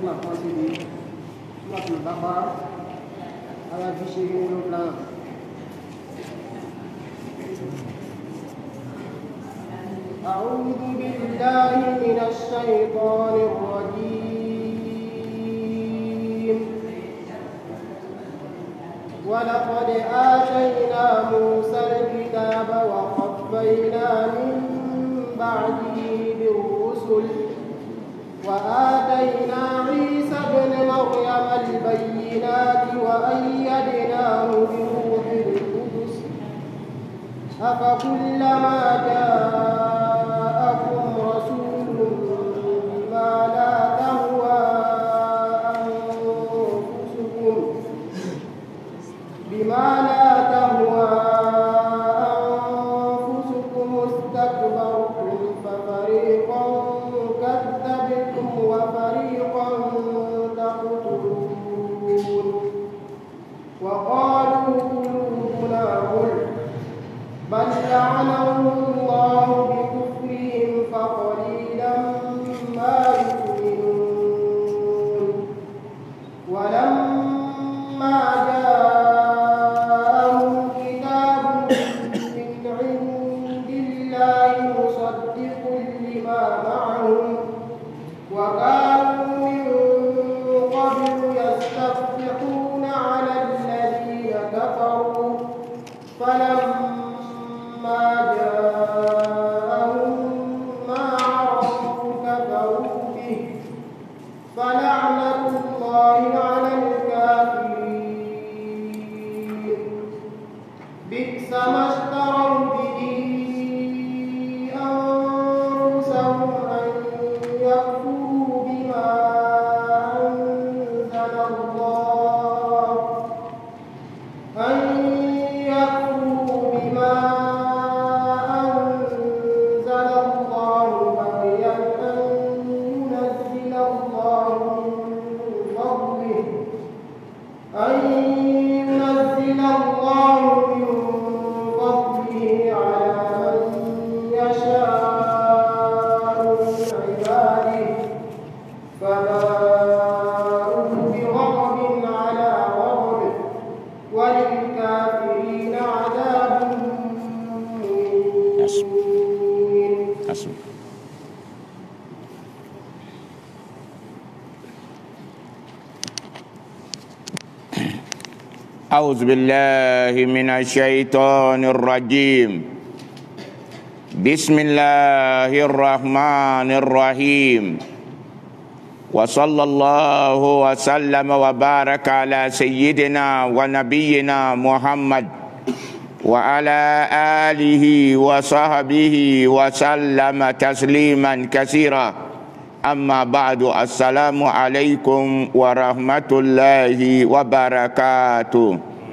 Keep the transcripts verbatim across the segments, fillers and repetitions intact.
la procédure, la plus barbare, à la vie chez nous, le plan. أعوذ بالله من الشيطان الرجيم ولقد آتينا موسى الكتاب وقفينا من بعده بالرسل وآتينا عيسى ابن مريم البينات وأيدناه بروح القدس أفكلما جاءكم رسول بما لا تهوى أنفسكم بما لا تهوى أنفسكم استكبرتم ففريقا كذبتم وفريقا تقتلون وقالوا قلوبنا غلف بل لعنهم الله بكفرهم فقليلا ما يؤمنون ولما جاءهم كتاب من عند الله مصدق لما معهم وكانوا من قبل يستفتحون على الذين كفروا فلما جاءهم ما عرفوا كفروا به فلعنة الله على الكافرين بئس ما اشتروا به أنفسهم أن يكفروا بما أنزل الله أن يكفروا بما أنزل الله بغيا أن ينزل الله من فضله أن ينزل الله من فضله على من يشاء من عباده فباءوا بغضب على غضب وللكافرين عذاب مهين. أعوذ بالله من الشيطان الرجيم بسم الله الرحمن الرحيم وصلى الله وسلم وبارك على سيدنا ونبينا محمد وعلى آله وصحبه وسلم تسليما كثيرا أما بعد السلام عليكم ورحمة الله وبركاته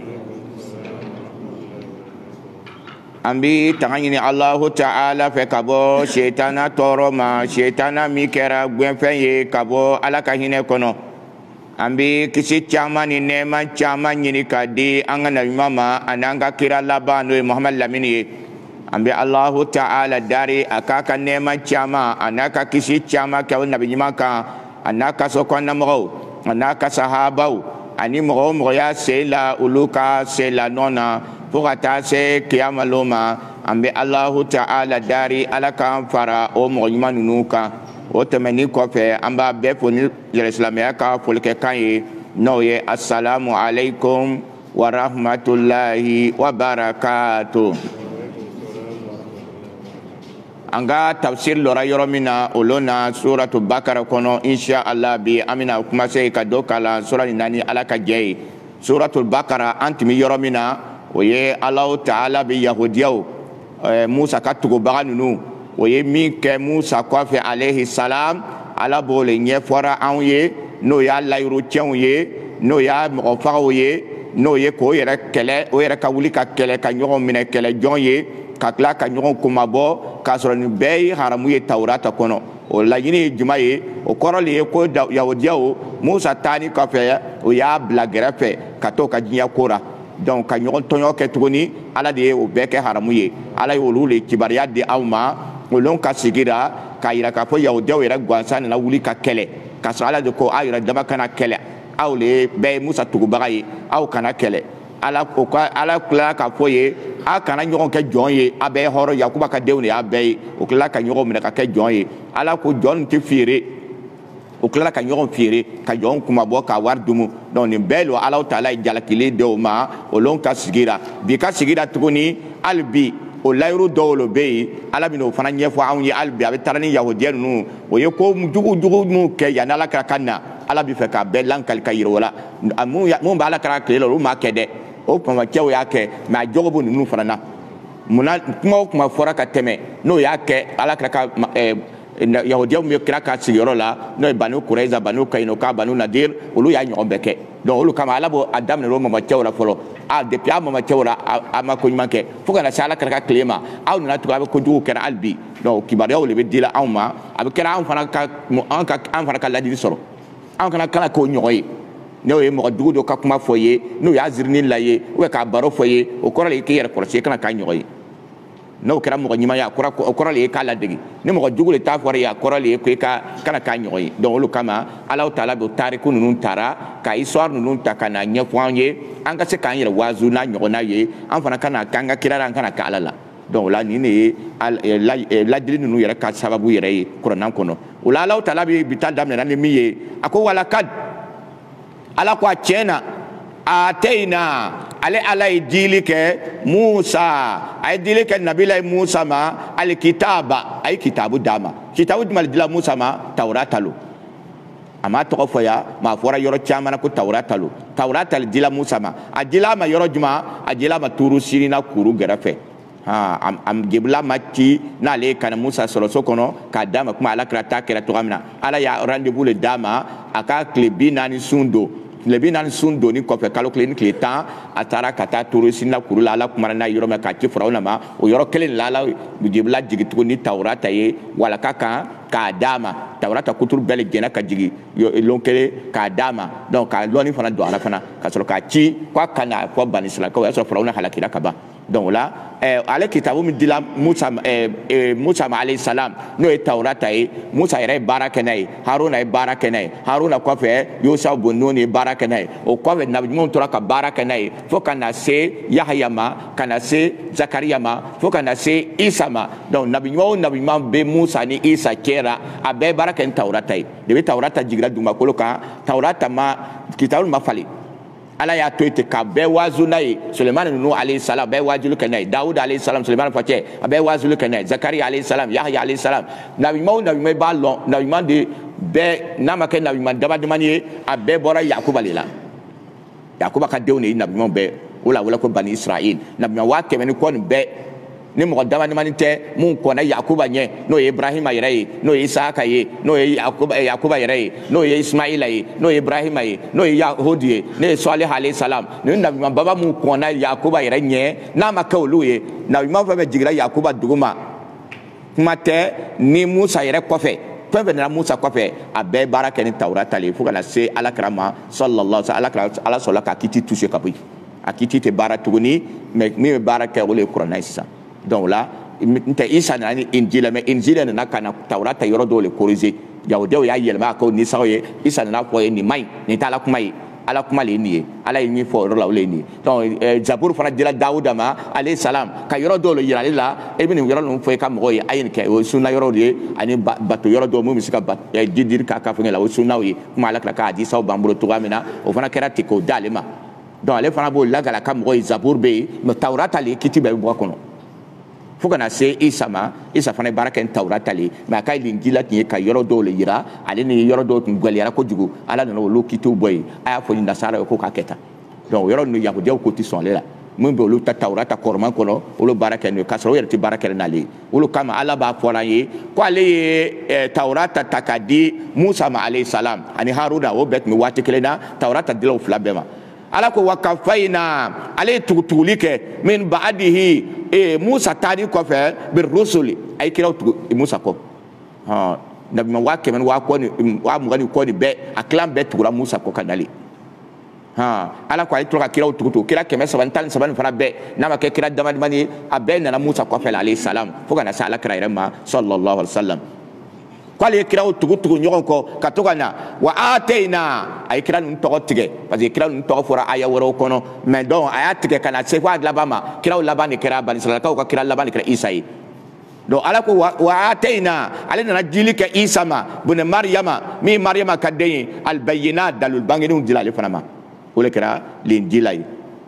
أمبي تغني الله تعالى فكبو شيطانا تورما شيطانا ميكرا غنفي كبو على كهينة كنو أمبي كسي تشامان نيما تشامان ينكا دي أنغنا الماما أنانغا كيرا لابانو محمد لاميني ambi Allahu Ta'ala dari akaka nema chama anaka kisi chama ka nabi nyimaka anaka sokwana mo anaka sahabau ani mo mo ya sela uluka sela nona purata se kiamaloma ambi Allahu Ta'ala dari alaka fara o mo nymanunuka o temeni ko fe amba be poni islamia ka folke kai noye assalamu alaikum wa rahmatullahi wa barakatuh. Anga tafsir lora yoro mina olona suratu bakara kono insha Allah bi amina kuma se ka do kala sura ni nani ala ka jey suratul bakara antimi yoro mina oye Allah Ta'ala bi yahudiyaw Musa ka tugo baganunu oye mi ke Musa ko fe alayhi salam ala bole nye fora anye no ya layru tian ye no ya mo fa ye no ye ko yere kele o yere ka wuli ka kele ka nyogo mina kele jonye kakla ka ɲɔgɔn kumabɔ k'a sɔrɔ nin bɛɛ ye haramu ye tawurata kɔnɔ o laɲini ye juma ye o kɔrɔ le ye ko yahudiyaw Musa taani kɔfɛ o y'a bila gɛrɛfɛ ka to ka diɲɛ ko ra donc ka ɲɔgɔn tɔɲɔ kɛ tuguni ala de ye o bɛɛ kɛ haramu ye ala ye olu le kibariya di aw ma olu ka sigira k'a yira k'a fɔ yahudiyaw yɛrɛ gansan nana wuli ka kɛlɛ k'a sɔrɔ ala de ko aw yɛrɛ dama kana kɛlɛ aw le bɛɛ ye Musa tugubaga ye aw kana kɛlɛ ala ko ka ala kila k'a fɔ ye a kana ɲɔgɔn kɛ jɔn ye a bɛɛ ye hɔrɔn Yakuba ka denw de y'a bɛɛ ye o tilala ka ɲɔgɔn minɛ ka kɛ jɔn ye ala ko jɔn tɛ feere o tilala ka ɲɔgɔn feere ka jɔn kuma bɔ ka wari dumu donc nin bɛɛ lo ala taala ye jalakili dɔw ma olu ka sigira bi ka sigira tuguni hali bi o layiru dɔw lo bɛ yen ala bɛna o fana ɲɛfɔ anw ye hali bi a bɛ taga ni yahudiya ninnu o ye ko jugu jugu minnu kɛ yanni ala kɛra ka na ala bɛ fɛ k'a bɛɛ lankali ka yira o la mun bɛ ala kɛra tile la olu m'a kɛ dɛ o kumacɛw y'a kɛ mɛ a jogo bɛ ninnu fana na munna kuma o kuma fɔra ka tɛmɛ n'o y'a kɛ ala kɛra ka yahudiyaw bɛ kira ka sigiyɔrɔ la n'o ye banu kurayza banu kainuka banu nadir olu y'a ɲɔgɔn bɛɛ kɛ donc olu kama ala b'o a daminɛ o mamacɛw la fɔlɔ a depuis a mamacɛw la a ma ko ɲuman kɛ fo kana se ala kɛra ka tile ma aw nana tugun a bɛ kojugu kɛra hali bi donc kibaruyaw de bɛ dila anw ma a bɛ kɛra anw fana ka an ka an fana ka ladili sɔrɔ anw kana kana k'o ɲɔgɔn ye n'o ye mɔgɔ jugu dɔ ka kuma fɔ ye n'o y'a zirini la ye ou bien k'a baro fɔ ye o kɔrɔ de ye k'i yɛrɛ kɔlɔsi i kana k'a ɲɔgɔn ye n'o kɛra mɔgɔ ɲuman ye a kɔrɔ de ye k'a ladege ni mɔgɔ jugu de t'a fɔra ye a kɔrɔ de ye ko i ka kana k'a ɲɔgɔn ye donc olu kama ala taala bɛ tariku ninnu taara ka histoire ninnu ta ka na ɲɛfɔ an ye an ka se k'an yɛrɛ waazu n'a ɲɔgɔnna ye an fana kana k'an ka kira la an kana kɛ ala la donc o la nin de ye ladili ninnu yɛrɛ ka sababu yɛrɛ ye kuranna kɔnɔ o la ala taala bɛ bi ta daminɛna ni min ye a ko walakad ala ko a tiɲɛ na ateyna ale ala ye dili kɛ Musa a ye dili kɛ nabila Musa ma ali kitaba a ye kitabu d'a ma kitabu jumɛn dila Musa ma Tawurata lo a ma tɔgɔ fɔ ya m'a fɔra yɔrɔ caman ko Tawurata lo Tawurata dila Musa ma a dila ma yɔrɔ jumɛn a dila ma tuuru sirina kuru gɛrɛfɛ ha am jibla ma ci n'ale kana Musa sɔrɔ so kɔnɔ k'a d'a ma kuma ala kɛra ta kɛra cogoya min na ala y'a rendez-vous le d'a ma a ka tile bi naani sun don tile bi naani sun donni kɔfɛ kalo kelen ni tile tan a taara ka taa turu sinna kuru la ala kumana n'a yɔrɔ min k'a ci Firawuna ma o yɔrɔ kelen la ala jibila jigin tuguni ni Tawurata ye walaka kan k'a d'a ma Tawurata kuturu bɛɛ jɛnna ka jigin lon kelen k'a d'a ma donc ka lɔnni fana don a la fana ka sɔrɔ k'a ci k'a ka na fɔ Bani Israilakaw o y'a sɔrɔ Firawuna halakira ka ban donc o la ale kitabu min dila Musa Musa ma alayhi salam n'o ye Tawurata ye Musa yɛrɛ ye baara kɛ n'a ye Haruna ye baara kɛ n'a ye Haruna kɔfɛ Yosa bun Nun ye baara kɛ n'a ye o kɔfɛ nabiɲumanw tora ka baara kɛ n'a ye fo ka na se Yahaya ma ka na se Zakariya ma fo ka na se Isa ma donc nabiɲuman o nabiɲuman bɛ Musa ni Isa cɛra a bɛɛ ye baara kɛ ni Tawurata ye depuis Tawurata jiginna dugumakolo kan Tawurata ma kitabu ma falen ala y'a to yen ka bɛɛ waazu n'a ye Sulemani ninnu alayhi salam bɛɛ waajulu kɛ n'a ye Dawuda alayhi salam Sulemani fɔ cɛ a bɛɛ waajulu kɛ n'a ye Zakariya alayhi salam Yahya alayhi salam nabiɲuman o nabiɲuman i b'a lɔn nabiɲuman de bɛɛ n'a ma kɛ nabiɲuman damadamani ye a bɛɛ bɔra Yakuba le la Yakuba ka denw de ye nabiɲuman bɛɛ o la wele ko Bani Israil nabiɲuman waa kɛmɛ ni kɔ nin bɛɛ ni mɔgɔ damadamani tɛ mun kɔnna Yakuba ɲɛ n'o ye Ibrahima yɛrɛ ye n'o ye Isaka ye n'o ye Yakuba yɛrɛ ye n'o ye Ismaila ye n'o ye Ibrahima ye n'o ye Yahudi ye n'o ye Sɔliha alayhi salam ni nabiɲuman baba mun kɔnna Yakuba yɛrɛ ɲɛ n'a ma kɛ olu ye nabiɲuman fɛn fɛn jiginna Yakuba dugu ma kuma tɛ ni Musa yɛrɛ kɔfɛ fɛn fɛn nana Musa kɔfɛ a bɛɛ baara kɛ ni Tawurata le fo ka na se alakira ma sallallahu alaihi wa sallam ala sɔrɔla ka kiti touché ka bɔ yen a kiti tɛ baara tuguni mais min bɛ baara kɛ o de ye kuranna ye sisan donc là n tɛ Isa nana ni Injila mais Injila nana ka na Tawurata yɔrɔ dɔw le corriger yahudiyaw y'a yɛlɛma k'o nisaw ye Isa nana fɔ ye nin man ɲi nin tɛ ala kuma ye ala kuma le ye nin ye ala ye min fɔ o yɔrɔ la o le ye nin ye donc Zaburu fana dira Dawuda ma alayhi salam ka yɔrɔ dɔw le yira ale la e bɛ nin yɔrɔ ninnu fɔ i ka mɔgɔw ye a ye nin kɛ o ye sunna yɔrɔ de ye ani bato yɔrɔ dɔw min bɛ se ka ji diri k'a ka fɛngɛ la o ye sunnaw ye kuma ala kila ka hadisaw b'an bolo cogoya min na o fana kɛra ten k'o d'ale ma donc ale fana b'o lagala ka mɔgɔw ye Zaburu bɛ yen mais Tawurata le kiti bɛɛ bɛ bɔ a kɔnɔ fo kana se Isa ma Isa fana ye baara kɛ ni Tawurata le mais a ka Injila tun ye ka yɔrɔ dɔw le yira ale ni yɔrɔ dɔw tun gwɛlɛyara kojugu ala nana olu kitiw bɔ yen a y'a fɔ ni nasara ye ko k'a kɛ tan donc o yɔrɔ ninnu yahudiyaw ko tɛ sɔn ale la min bɛ olu ta Tawurata kɔrɔman kɔnɔ olu baara kɛ n'o ye k'a sɔrɔ o yɛrɛ tɛ baara kɛ n'ale ye olu kama ala b'a fɔ an ye ko ale ye Tawurata ta k'a di Musa ma alayhi salam ani Haruna o bɛɛ tun bɛ waati kelen na Tawurata dila o fila bɛɛ ma ala ko wakafayina ale ye tugutuguli kɛ min ba'dihi e Musa taari kɔfɛ bi rusuli a ye kiraw tugu Musa kɔ hɔn nabiɲuman waa kɛmɛ ni waa kɔ ni waa mugan ni kɔ ni bɛɛ a kilan bɛɛ tugura Musa kɔ ka nali hɔn ala ko a ye tora ka kiraw tugu tugu kira kɛmɛ saba ni tan ni saba ni fana bɛɛ n'a ma kɛ kira damadamani ye a bɛɛ nana Musa kɔfɛ la alayhi salam fo ka na se alakira yɛrɛ ma sallallahu alaihi wa sallam kwale kira o tugu tugu nyogon ko katogana wa ataina ay kira nun to tige parce que kira nun to fora aya woro kono mais donc aya tige kana se wa labama kira labani kira bani sala ka kira labani kira isai donc ala ko wa ataina ala na jili ka isa ma bun maryama mi maryama kadai al bayinat dalul banginu dilale fanama wala kira linjilai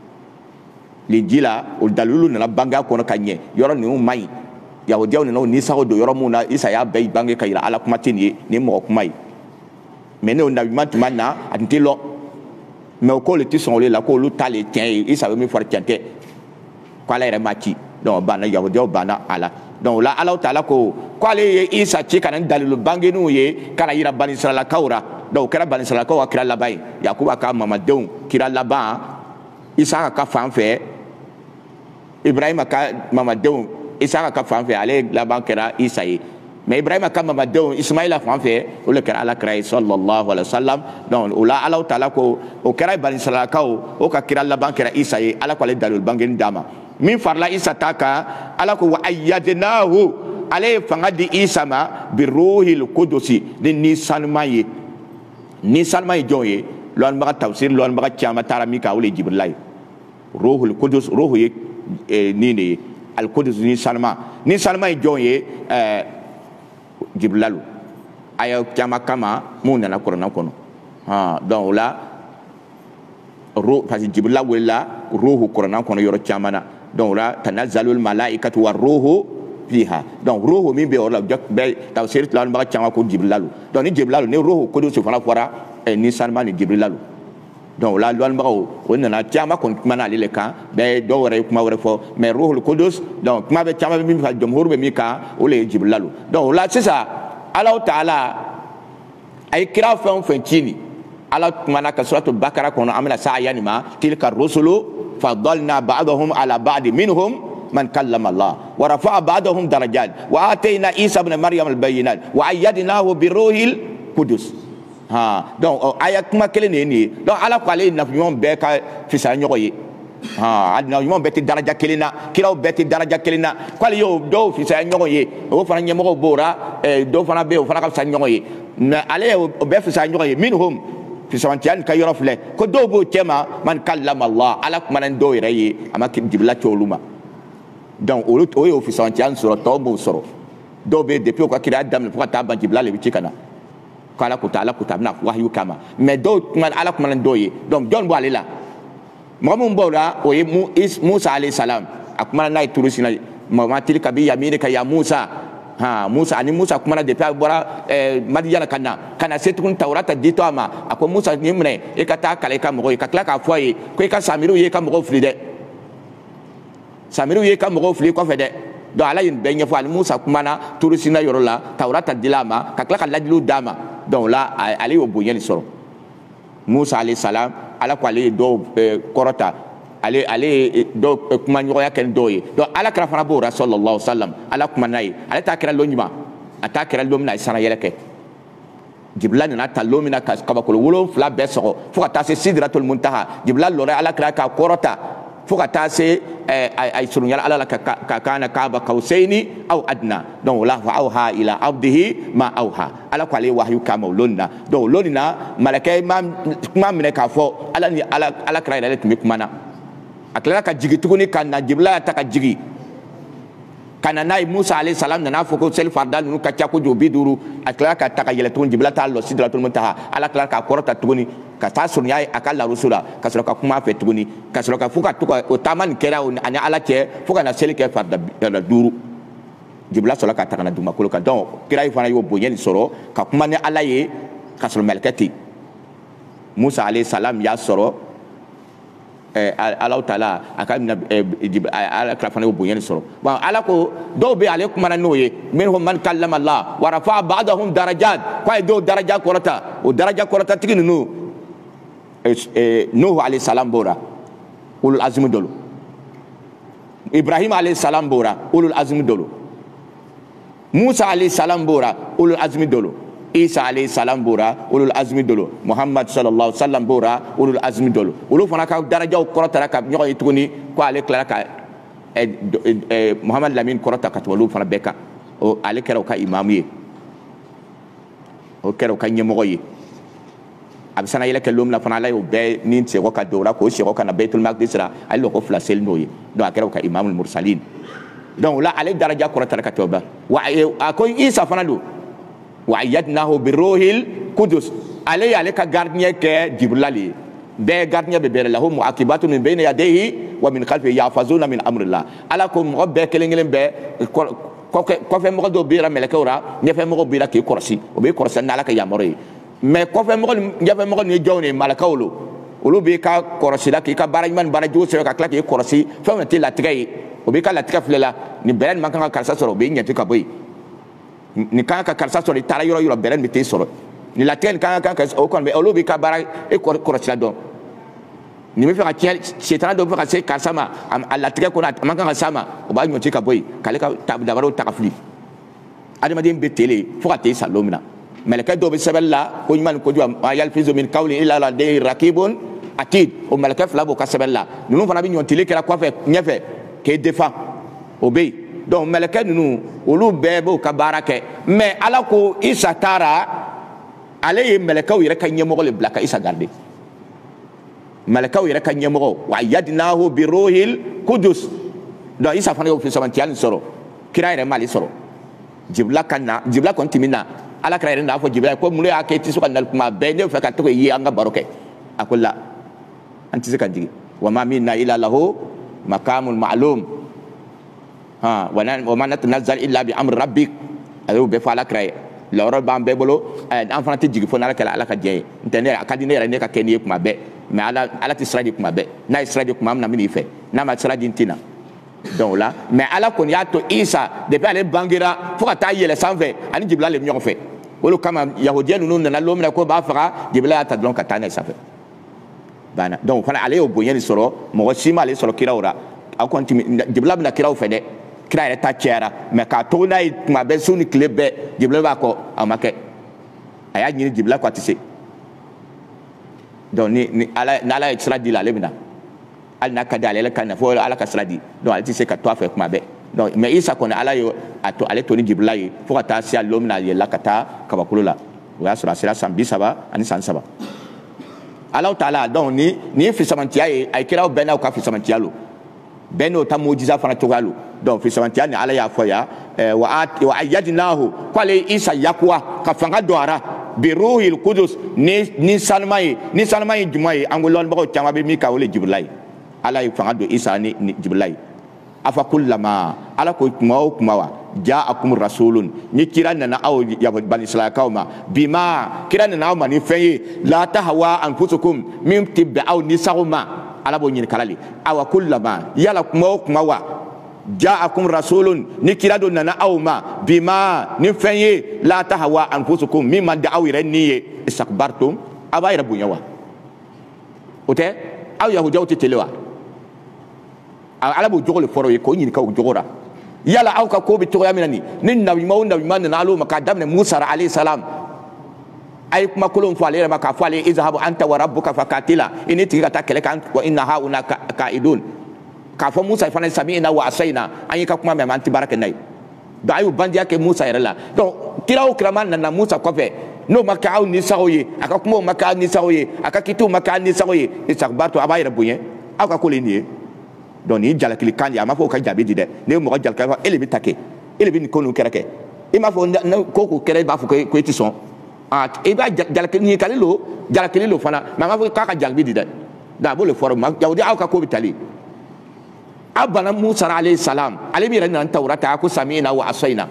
linjila ul dalulu na banga kono kanye yoro ni mai yahudiyaw ni no ni sago do yoro muna isa ya bay bangi kayira ala kuma tini ni mo kuma yi mais ne on a man manna antilo mais ko le tison la ko lu tale tien isa mi for tiente ko ala remati donc bana yahudiyaw bana ala donc la ala taala ko ko ale isa ci kan dalilu bangi nu ye kana yira bani sala kawra donc kara bani sala ko kira labai yakuba ka mamadew kira laba isa ka fanfe ibrahima ka mamadew Isaka ka fanfe ale laban kera Isa ye mais Ibrahima ka mamadenw Ismaila fanfe o le kera ala kira sallallahu alaihi wasallam donc o la ala taala ko o kera bani Israila kaw o ka kira laban kera Isa ye ala ko ale dalil bangen dama min farla Isa taka ala ko wa ayyadnahu ale fanga di Isa ma bi ruhil qudusi de ni sanma ye ni sanma ye joye lon ba tafsir lon ba chama taramika wala jibril ruhul qudus ruhu ye ni ne al qudus ni salma ni salma e jonye euh jibrilalu aya chama kama muna na korona kono ha donc là ro parce que jibril wala ruhu korona kono yoro chamana donc là tanazzalul malaikatu war ruhu fiha donc ruhu min be wala be tafsir lan ba chama ko jibrilalu donc ni jibrilalu ni ruhu qudus fara fara ni salma ni jibrilalu donc la loi mbao on na tiama kon mana le kan be do wore kuma wore fo mais ruhul qudus donc kuma be tiama mi fa jumhur be mi ka o le jibrilalu donc la c'est ça Allah taala ay kira fa on fentini Allah mana ka suratul bakara kono amala sa yani ma tilka rusulu fadalna ba'dahum ala ba'd minhum man kallama Allah wa rafa'a ba'dahum darajat wa atayna Isa ibn Maryam al-bayyinat wa ayyadnahu bi ruhil qudus ha donc aya kuma kele ne ni donc ala ko ale na ñom be ka fisa ñoy ha adna ñom be ti daraja kelina kiraw be ti daraja kelina ko ale yo do fisa ñoy o fana ñemo bora e do fana be o fana ka fisa ñoy na ale be fisa ñoy minhum fisa wantian ka yoro fle ko do bo tema man kallama Allah ala ko man do reyi ama ki dibla choluma donc o o yo fisa wantian soro to bo soro do be depuis ko kira adam pour ta ban dibla le bikana kala ko taala ko tabna wahyu kama mais do man ala ko man doye donc don bo alela mo mum bola o ye Musa alayhi salam akuma na turusina mama tilka bi yaminika ya Musa ha Musa ani Musa kuma na depuis bora eh, madiyana kana kana setukun taurata dito ama ako Musa nimre e kata kala ka mo ka kala ka foye ko ka samiru ye ka mo fride samiru ye ka mo fride ko fede do ala yin benye fo al Musa kuma na turusina yorola taurata dilama ka kala ka ladilu dama donc là ali o boyel soro Musa alayhi salam ala ko ali do korota ali ali do kuma nyoya ken doye donc ala kra fana bora sallallahu alaihi wasallam ala kuma nay ala ta kra lonyima ata kra lomna sara yeleke jibril na ta lomina ka kaba ko wolo fla beso fo ta se sidratul muntaha jibril lore ala kra ka korota fo ta se ay surunya ala ka kana kaba kausaini au adna donc la wa auha ila abdihi ma auha ala ko ale wahyu kama lonna donc lonna malaka ma ma mine ka fo ala ni ala ala kra ila tumi kumana akla ka jigi tuguni kana jibla ta ka jigi kana nay Musa alayhi salam na fo ko sel fardan nu ka ko jobi duru akla ka ta ka yele tun jibla ta lo sidratul muntaha ala kla ka korota tuguni ka ta sunya akalla rusula ka sura ka kuma fe tuguni ka sura ka fuka tuka o taman kera ani ala ke fuka na sel ke farda duru jibla sura ka ta kana duma ko ka donc kira ifana yo bonyen soro ka kuma ne ala ye ka sura melkati Musa alayhi salam ya soro eh Allah taala akam ala krafana yo bonyen soro bon ala ko do be ale kuma na noye minhum man kallama Allah wa rafa ba'dahum darajat ko do daraja korata o daraja korata tiginu no eh Nuh alayhi salam bora ulul azmi dolo Ibrahim alayhi salam bora ulul azmi dolo Musa alayhi salam bora ulul azmi dolo Isa alayhi salam bora ulul azmi dolo Muhammad sallallahu alaihi wasallam bora ulul azmi dolo ulu fana ka daraja korata ka nyoy tuguni ko ale kala ka eh Muhammad Lamin korata ka wulu fana beka o ale kala ka imamiye o kɛra o ka ɲɛmɔgɔ ye a bɛ sana yɛlɛ kɛ lomina fana ala y'o bɛɛ ni sɛgɔ ka dɔwra k'o sɛgɔ ka na Baitul Maqdis la ale lɔgɔ fila seli n'o ye donc a kɛra o ka imamul mursalin donc o la ale daraja kɔrɔtara ka tɛmɛ bɛɛ wa a ko Isa fana don wa ayyadnahu biruhil qudus ale y'ale ka gardien kɛ Jibrila le ye bɛɛ gardien bɛ bɛɛ la lahu mu'aqibatun min bayni yadayhi wa min khalfihi yahfazuna min amrillah ala ko mɔgɔ bɛɛ kelen kelen bɛɛ kɔfɛ mɔgɔ dɔw bira mɛlɛkɛw ra ɲɛfɛ mɔgɔ bira k'i kɔlɔsi o b'i kɔlɔsi ni ala ka yamaruya ye mais kɔfɛ mɔgɔ ni ɲɛfɛ mɔgɔ ni jɔnw ni malakaw lo olu b'i ka kɔlɔsi la k'i ka baara ɲuman ni baara jugu sɛbɛn ka tila k'i kɔlɔsi fɛn min tɛ latigɛ ye o b'i ka latigɛ filɛ la ni bɛrɛ nin man kan ka karisa sɔrɔ o b'i ɲɛti ka bɔ yen nin kan ka karisa sɔrɔ i taara yɔrɔ yɔrɔ bɛrɛ nin bɛ t'e sɔrɔ ni latigɛ nin kan ka o kɔni bɛ olu b'i ka baara e kɔlɔsi la dɔn ni bɛ fɛ ka tiɲɛ sitana dɔ bɛ fɛ ka se karisa ma a latigɛ kɔnɔ a man kan ka s'a ma o b'a ɲɔti ka bɔ yen k'ale ka dabaraw ta ka fili adamaden bɛ tele fo ka t'e sa don min na mɛlɛkɛ dɔw bɛ sɛbɛnni la ko ɲuman ni kojugu ma yalfizu min qawlin illa ladayhi raqibun atid o mɛlɛkɛ fila b'o ka sɛbɛnni la ninnu fana bɛ ɲɔntili kɛra kɔfɛ ɲɛfɛ k'e défend o bɛ yen donc mɛlɛkɛ ninnu olu bɛɛ b'o ka baara kɛ mais ala ko Isa taara ale ye mɛlɛkɛw yɛrɛ ka ɲɛmɔgɔ le bila ka Isa garder mɛlɛkɛw yɛrɛ ka ɲɛmɔgɔ wa ayyadnahu biruhil qudus donc Isa fana y'o fisamantiya nin sɔrɔ kira yɛrɛ m'ale sɔrɔ Jibrila ka na Jibrila kɔni tɛmɛ na ala kira yɛrɛ n'a fɔ Jibrila ko mun de y'a kɛ i tɛ se ka nali kuma bɛɛ ne fɛ ka to ka ye an ka baro kɛ a ko la an tɛ se ka jigin wa ma minna illa lahu maqamun ma'lum ha wa ma natanazzal illa bi amri rabbik a y'o bɛɛ fɔ ala kira ye lawɔrɔ b'an bɛɛ bolo an fana tɛ jigin fo n'ala kɛra ala ka diɲɛ ye n tɛ ne a ka di ne yɛrɛ ne ka kɛ nin ye kuma bɛɛ mais ala ala tɛ sira di kuma bɛɛ n'a ye sira di kuma min na min n'i fɛ n'a ma sira di n tɛ na donc la mais ala kɔni y'a to Isa depuis ale bangera fo ka taa yɛlɛ sanfɛ ani Jibrila le bɛ ɲɔgɔn fɛ olu kama yahudiya ninnu nana don min na ko b'a faga Jibrila y'a ta dɔrɔn ka taa n'a ye sanfɛ banna donc fana ale y'o bonya nin sɔrɔ mɔgɔ si m'ale sɔrɔ kiraw ra a kɔni tɛmɛ Jibrila bɛna kiraw fɛ dɛ kira yɛrɛ ta cɛyara mais k'a to n'a ye tuma bɛɛ su ni tile bɛɛ Jibrila b'a kɔ a ma kɛ a y'a ɲini Jibrila ko a tɛ se donc ni ni ala n'ala ye sira di la ale bɛ na hali n'a ka di ale yɛrɛ ka na fo ala ka sira di donc ale tɛ se ka to a fɛ kuma bɛɛ donc mais Isa kɔni ala ye a to ale to ni Jibrila ye fo ka taa se a don min na a yɛlɛla ka taa kabakolo la o y'a sɔrɔ a sera san bi saba ani san saba Alahu taala donc ni ni ye fisamantiya ye a ye kiraw bɛɛ n'aw ka fisamantiya lo bɛɛ n'o ta mujiza fana cogoya lo donc fisamantiya ni ala y'a fɔ yan wa ayyadnahu ko ale ye Isa yakuwa ka fanga don a ra biruhil qudus ni ni sanuma ye ni sanuma ye jumɛn ye an ko lɔnnibagaw caman bɛ min kan o le Jibrila ye ala ye fanga don Isa ni Jibrila ye afa kullama ala ko kuma o kuma wa ja'akum rasulun ni kira nana aw ya bani israilakaw ma bima kira nana aw ma ni fɛn ye la tahwa anfusukum min tibba aw ni saguma ala b'o ɲini kalali awa kullama yala kuma o kuma wa ja'akum rasulun ni kira do nana aw ma bima ni fɛn ye la tahwa anfusukum min man da aw yɛrɛ ni ye istakbartum a b'a yɛrɛ bonya wa o tɛ aw yahudiyaw tɛ tele wa ala b'o jogo le fɔra ye k'o ɲininka o jogo la yala aw ka ko bɛ cogoya min na nin ni nabi ɲuman o nabi ɲuman nana al'o ma k'a daminɛ Musa alayhi salam a ye kuma kolon fɔ ale yɛrɛ ma k'a fɔ ale ye izhabu anta wa rabbuka fakatila i ni tigi ka taa kɛlɛ kan wa inna hauna ka'idun k'a fɔ Musa fana sami'na wa asayna an y'i ka kuma mɛn an tɛ baara kɛ n'a ye donc a y'o bandiya kɛ Musa yɛrɛ la donc kira o kirama nana Musa kɔfɛ n'o ma kɛ aw nisago ye a ka kumaw ma kɛ aw nisago ye a ka kitiw ma kɛ aw nisago ye istakbartum a b'a yɛrɛ bonya aw ka ko le nin ye donc ni jalakili kan a m'a fɔ o ka jaabi di dɛ ne ye mɔgɔ jalaki fɔ e le bɛ ta kɛ e le bɛ nin ko ninnu kɛrɛ kɛ i m'a fɔ ko ko kɛra i b'a fɔ ko e tɛ sɔn i b'a jalakili ɲininkali lo jalakili lo fana mais a m'a fɔ k'a ka jaabi di dɛ donc a b'o le fɔra ma yahudi aw ka ko bɛ tali aw banna Musa alayhi salam ale min yɛrɛ nana Tawurata a ko sami'na wa asayna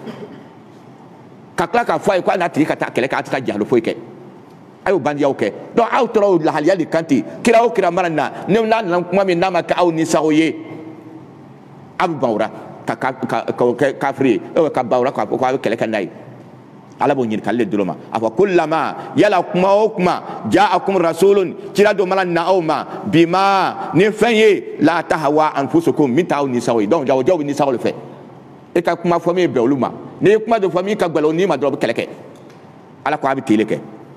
ka tila k'a fɔ a ye ko a n'a tigi ka taa kɛlɛ kɛ a tɛ ka jahalo foyi kɛ a y'o bandiyaw kɛ donc aw tora o lahaliya de kan ten kira o kira mana na ne n'a nana kuma min n'a ma kɛ aw nisago ye aw bɛ ban o la ka kɛ kafiri ye ka ban o la k'a fɔ k'a bɛ kɛlɛ kɛ n'a ye ala b'o ɲininkali le dolo ma a fɔ kullama yala kuma o kuma ja'akum rasulun kira dɔ mana na aw ma bima ni fɛn ye la tahwa anfusukum min t'aw nisago ye donc jagojaw bɛ nisago le fɛ e ka kuma fɔ min bɛn olu ma n'i ye kuma dɔ fɔ min ka gɛlɛn o n'i ma dɔrɔn a bɛ kɛlɛ kɛ ala ko a bɛ tele kɛ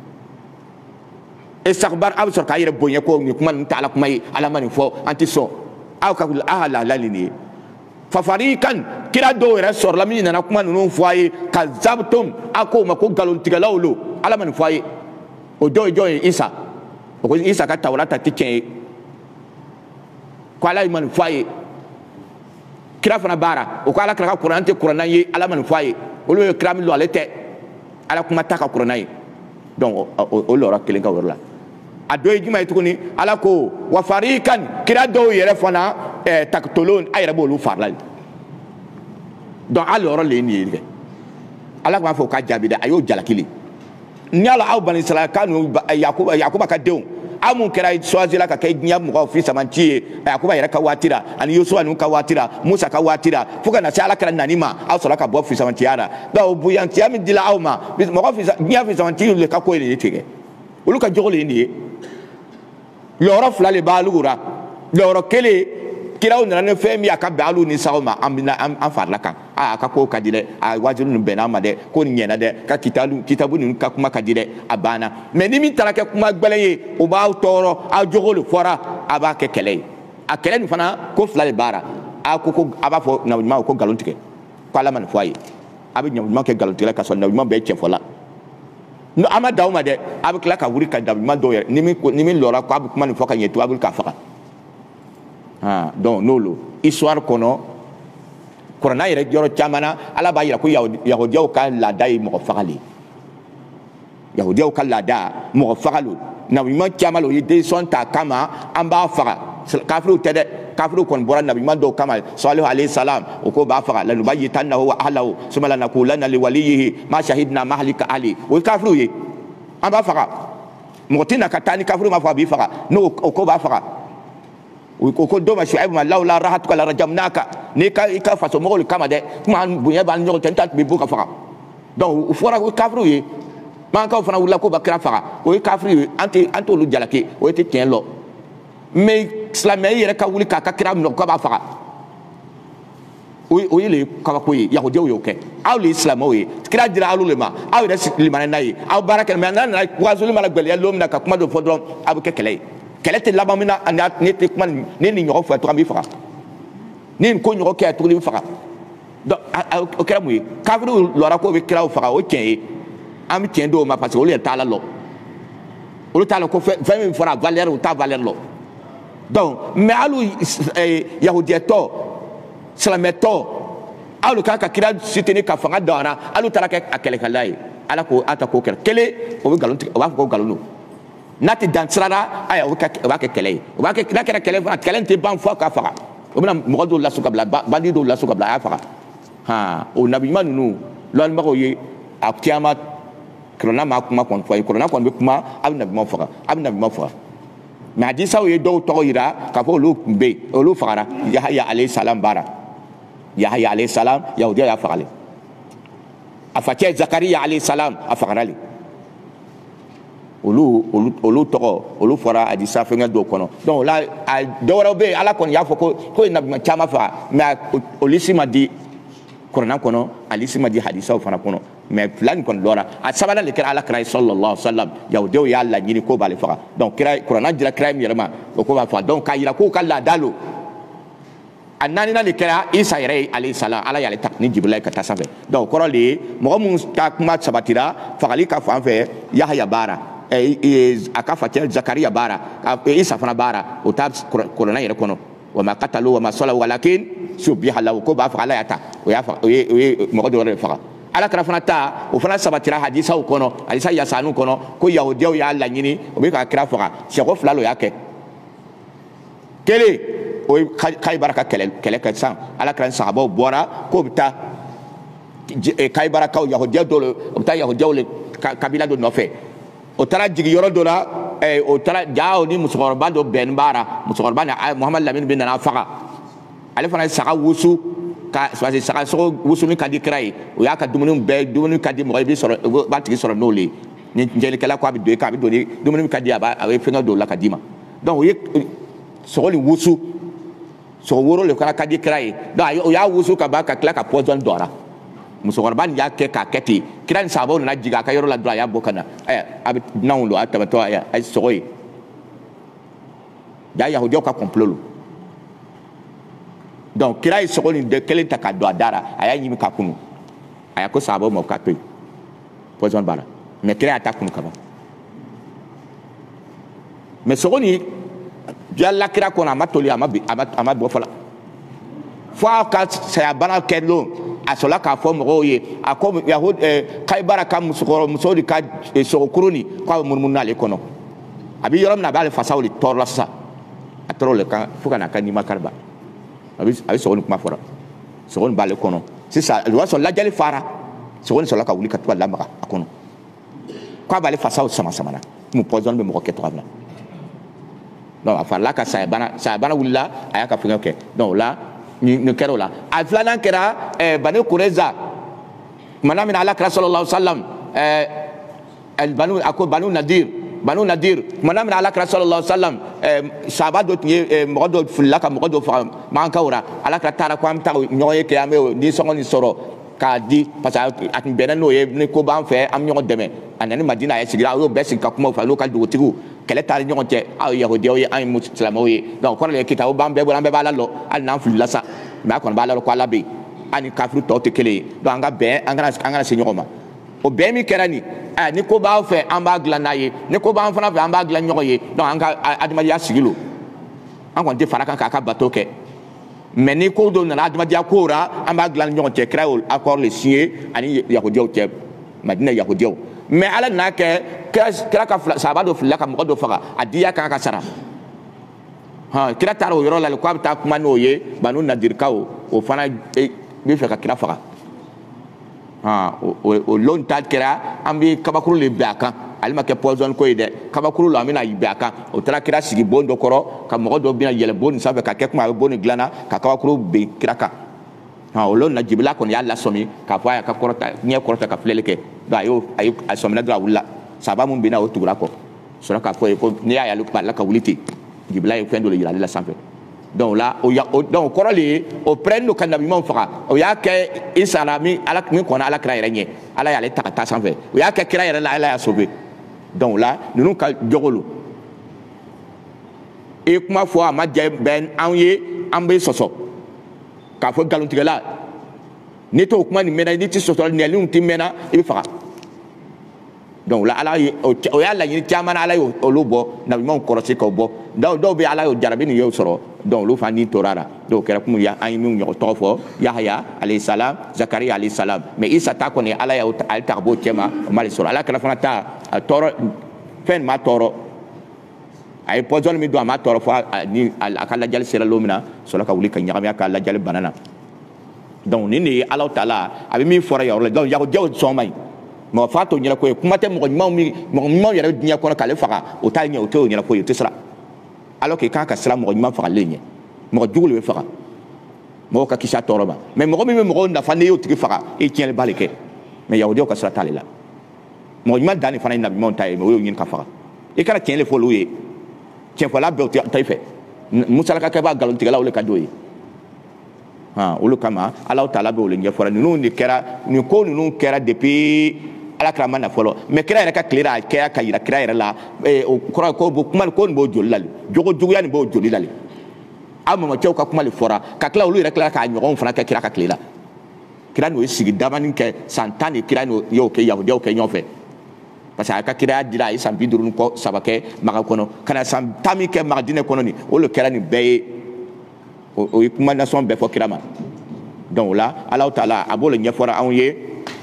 istakbar aw bɛ sɔrɔ k'a yɛrɛ bonya ko nin kuma nin tɛ ala kuma ye ala ma nin fɔ an tɛ sɔn aw ka aw lahala nin ye fafarikan kira dɔw yɛrɛ sɔrɔla min nana kuma ninnu fɔ a ye ka zabtum a k'o ma ko nkalontigɛlaw lo ala man foye o do do isa o ko isa ka tawrata tikien ko ala man foye kira fana bara o ko ala ka Qur'an te Qur'an ye ala man foye o lo kira mi lo alete ala kuma ta ka Qur'an ye donc o lo ra kelen ka wala a do juma ituguni ala ko wa fariqan kira do yere fana eh taktolon ayra bolu farla donc ala ro le ni ala ko fo ka jabida ayo jalakili ni ala aw bani sala kanu yakuba yakuba ka deun amun kera choisir ka kay nya mo fi samanti yakuba yere ka watira ani yusuf anu ka watira musa ka watira fuka na sala kala nanima aw sala ka bo fi samanti ara da o buyan ti ami dila awma mo fi nya fi samanti le ka ko ile tege ulu ka jogole ni loro flale balugura loro kele kiraw nana femi akabe alu ni sawma amina am farla kan a ka ko kadile a wajiru nu bena ma de ko nyena de ka kitalu kitabu ni ka kuma kadile abana mais ni mi tarake kuma gbeleye o ba toro a jogolo fora aba ke kele a kele ni fana ko flale bara a ko ko aba fo na ma ko galontike ko ala man foye abi nyam ma ke galontike ka so na ma be che fola no ama dawma de abi kla ka wuri ka dabi ma do ni mi ni mi lora ko abi kuma ni foka nyetu abi ka faka ah donc nolo histoire kono korona yere joro chamana ala ba yira ko yahudiya ka la dai mo fakali yahudiya ka la da mo fakalu na mi ma chamalo yede son ta kama amba faka kafiru tede kafiru kon bora nabi man do kama sallallahu alayhi salam o ko ba faka la nubayitanahu wa ahlahu summa la naqulanna li walihi ma shahidna mahlika ali o kafiru ye amba faka mo tina katani kafiru ma fa bi faka no o ko ba faka o ko do ma shuaib ma laula rahatuka la rajamnaka ni ka ka faso mo ko kama de kuma bunya ban nyo tenta bi bu ka faka donc o fora o kafiru ye man ka fana wula ko ba kra faka o kafiru anti anto lu jalake o te tien lo mais islamé yere ka wuli ka ka kira no ko ba faka o o yele ka ba ko yi yahudi o yoke aw le islamo yi kira dira alu le ma aw re sikli manai aw baraka me nan na wa zulma la gbel ya lom na ka kuma do fodron abu ke kele kele te labamina anat ne te kuma ne ni nyoro fa to mi faka ni ko nyoro ke to li faka do o kira mu yi kafiru lo ra ko be kira o faka o ken am tien do ma parce que o le ta la lo o le ta la ko fait vingt mille francs valeur ou ta valeur lo donc mais alu yahudiyato salameto alu ka ka kira siteni ka fanga dara alu taraka akele kalai ala ko ata ko kele o galon o ba ko galon nati dansrara aya o ka o ba ke kele o ba ke na kele kele kele te ban fo ka faka o bina mogodo la suka bla bandi do la suka bla ya faka ha o nabi manunu lol mako ye akiyama krona ma kuma kon fo krona kon be kuma abi nabi ma faka abi nabi ma faka mais hadisa o ye do to ira ka fo lu be o lu fara yahya alayhi salam bara yahya alayhi salam yahudiya ya fakale afatia zakaria alayhi salam afakarali olu olu olu to olu fara hadisa fenga do kono donc la do wara be ala kon ya fo ko ko nabi chama fa mais olisi ma di korona kono alisi ma di hadisa fana kono mais plan kon lora a sabana le kira ala kira sallallahu alaihi wasallam yahudiyo ya alla nyini ko bale faka donc kira korona dira kira mi yerma ko ba fa donc kayira ko kala dalo anani na le kira isa yere alayhi salam ala ya le takni jibril ka tasafe donc koro le mo mun ka kuma sabatira fakali ka fa fe yahya bara e aka fatia zakaria bara isa fana bara o tab korona yere kono wa ma qatalu wa ma salu walakin subiha lahu ko ba fa ala yata o ya fa o mo do re faka ala kara fana ta o fana sabatira hadisa o kono hadisa ya sanu kono ko yahudiya ya alla nyini o be ka kira faka sheko flalo yake kele o kay baraka kele kele ka san ala kara sahaba bora ko bita kay baraka o yahudiya do o bita yahudiya le kabila do nofe o tara jigi yoro do la e o tara jaaw ni musorba do ben bara musorba na muhammad lamin bin na faka ala fana saka wusu ka swasi saka so wusumi kadi krai o ya ka dumuni be dumuni kadi mo bi soro ba tigi soro no le ni njeli kala ko abi do ka abi do ni dumuni kadi aba awe fenga do la kadima donc o ye so li wusu so woro le kala kadi krai do o ya wusu ka ba ka kala ka poison dora muso ban ya ke ka keti kiran sabo na jiga ka yoro la do ya bokana eh abi nawlo atabato ya ay soyi ya yahudiya ka complot donc kira yi sogoni de kelen ta ka do adara aya nyimi ka kunu aya ko sabo mo ka pe poison bara mais kira ta kun kaba mais sogoni jalla kira ko na matoli amabi amad bo fala fo ka saya bana kedlo asola ka fo mo ye akom yahud kaybara kam musukoro musodi ka sokuruni ko murmunna le kono abi yoram na bale fasawli torla sa atrole ka fuka na kanima karba abi abi sogoni kuma fora sogoni bale kono c'est ça lo so la jali fara sogoni sola ka wuli ka twa lamaka akono ko bale fasaw sama sama na mu poison be mo ko ketwa na donc afa la ka sa bana sa bana wulila aya ka fuka ke donc là ni ni kero la a flana kera eh banu kureza manam min ala sallallahu alaihi wasallam eh al banu ako banu nadir banu nadir manam min ala sallallahu alaihi wasallam eh sabado ti mo do fulla ka mo do fa man kawra ala ka tara ko am taw nyoye ke ame ni songo ni soro ka di parce que at benen no ye ni ko ban fe am nyogo deme anani madina ya sigira yo besin ka kuma fa local do tigu kele tari nyogo te ay yahudi yo ay muslimo ye donc ko le kitabu ban be bo lambe bala lo al nan fulla sa ma kon bala ko ala be ani kafru to te kele do anga be anga anga se nyoma o be mi kerani ah ni ko ba fe amba gla na ye ni ko ba fana fe amba gla nyogo ye donc anga adima ya sigilo an kon te faraka ka ka bato ke mais ni ko do na adima dia ko ra amba gla nyogo te créole accord le signé ani yahudi o te madina yahudi o mais ala na ke kira ka sabado filla ka mo do faga adiya ka ka sara ha kira taro yoro la ko ta kuma no ye banu nadir kawo o fana bi fe ka kira faga ha o lon ta kira ambi kabakuru le baka alima ke poison ko ide kabakuru lo amina ibaka o tara kira sigi bondo koro ka mo do bina yele bon sabe ka ke kuma boni glana ka kabakuru be kira ka ha o lon na jibla kon ya la somi ka fa ya ka korota nye korota ka fleleke da yo ayo asomina dra wula saba mun bina o tugura ko sura ka ko ko ni ya lu la ka wuliti jibla yo fendo le yila la sanfe donc là o ya donc korole o prendre kan nabi mon fara o ya ke isalami ala mi ko na ala kra yenye ala ya le takata sanfe o ya ke kra yere la ala ya sauver donc là nous ka jogolo e kuma fo ama je ben anye ambe soso ka fo galontigala ni to kuma ni mena ni ti soso ni ali unti mena e fara donc là ala o ya la ni chamana ala yo olubo na bi mon korosi ko bo do do bi ala yo jarabi ni yo soro donc lu fani torara do kera kum ya ay mi yo tofo yahya alayhi salam zakaria alayhi salam mais isa ta ko ni ala ya al tarbo tema mali soro ala kala fana ta toro fen ma toro ay poison mi do ma toro fo ni akala jal sera lomina solo ka wuli ka nyama ya kala jal banana donc ni ni ala taala abi mi fora ya donc ya ko jaw so may mo fato nyira ko kuma te mo mo mi mo mo yara dunya ko ka le faga o ta nya o to nyira ko yo tisra alors que quand ka sala mo ma faga lenye mo jugul be faga mo ka kisha toroba mais mo mi mo na fa ne yo tiki faga e tien le balike mais ya o dio ka sala talela mo ma dani fa na mo tay mo yo nyin ka faga e kala tien le folo ye tien fa la be tay fe musala ka ka ba galon tigala o le ka doyi ha o le kama ala taala be o le nyefora nu ni kera ni ko nu kera depuis ala krama na folo me kira yɛrɛ ka kilera kɛ ka yira kira yɛrɛ la o kɔrɔ ko bo kuma ko bo joli la jogo juguya ni bo joli la a mama cɛw ka kuma le fɔra ka kila olu yɛrɛ kila ka ɲɔgɔn fana kɛ kira ka kilela kira n'o sigi dabani kɛ san tan ni kira n'o y'o kɛ yahudiyaw kɛ ɲɔgɔn fɛ parce que a ka kira dira a ye san bi duuru kɔ saba kɛ maga kɔnɔ ka na san tan min kɛ maga dinɛ kɔnɔ ni o le kɛra nin bɛɛ ye o ye kuma nasɔn bɛɛ fɔ kira ma donc o la ala taala a b'o le ɲɛfɔra anw ye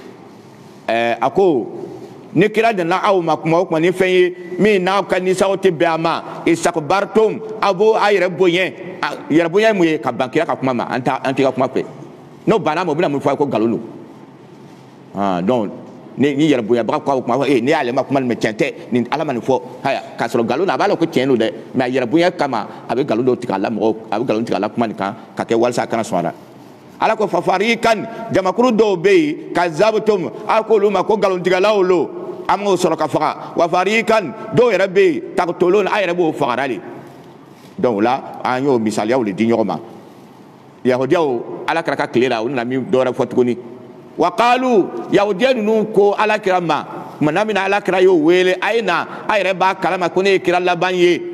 a ko ni kira nana aw ma kuma o kuma ni fɛn ye min n'aw ka nisaw tɛ bɛn a ma istakbartum aw b'o a yɛrɛ bonya yɛrɛ bonya ye mun ye ka ban kira ka kuma ma an t'a an tɛ ka kuma fɛ n'o banna ma o bɛna mun fɔ a ye ko nkalon don ah donc ni ni yɛrɛ bonya baga ko kuma fɔ ee ne y'ale ma kuma nin mɛ tiɲɛ tɛ nin ala ma nin fɔ haya k'a sɔrɔ nkalon na a b'a la ko tiɲɛ don dɛ mais a yɛrɛ bonya kama a bɛ nkalon dɔw tigɛ a la mɔgɔw a bɛ nkalon tigɛ a la kuma nin kan ka kɛ walasa a kana sɔn a la. ala ko fafarikan jamakuru dɔw bɛ yen ka zabutum a ko olu ma ko nkalontigɛlaw lo an m'o sɔrɔ ka faga wa farikan dɔw yɛrɛ bɛ yen taqtulun a yɛrɛ b'o fagara de donc o la an y'o misaliyaw de di ɲɔgɔn ma yahudiyaw ala kɛra ka tile la u nana min dɔ wɛrɛ fɔ tuguni wa qalu yahudiya ninnu ko ala kira ma tumana min na ala kira y'o wele a ye na a yɛrɛ b'a kalama ko ne ye kira laban ye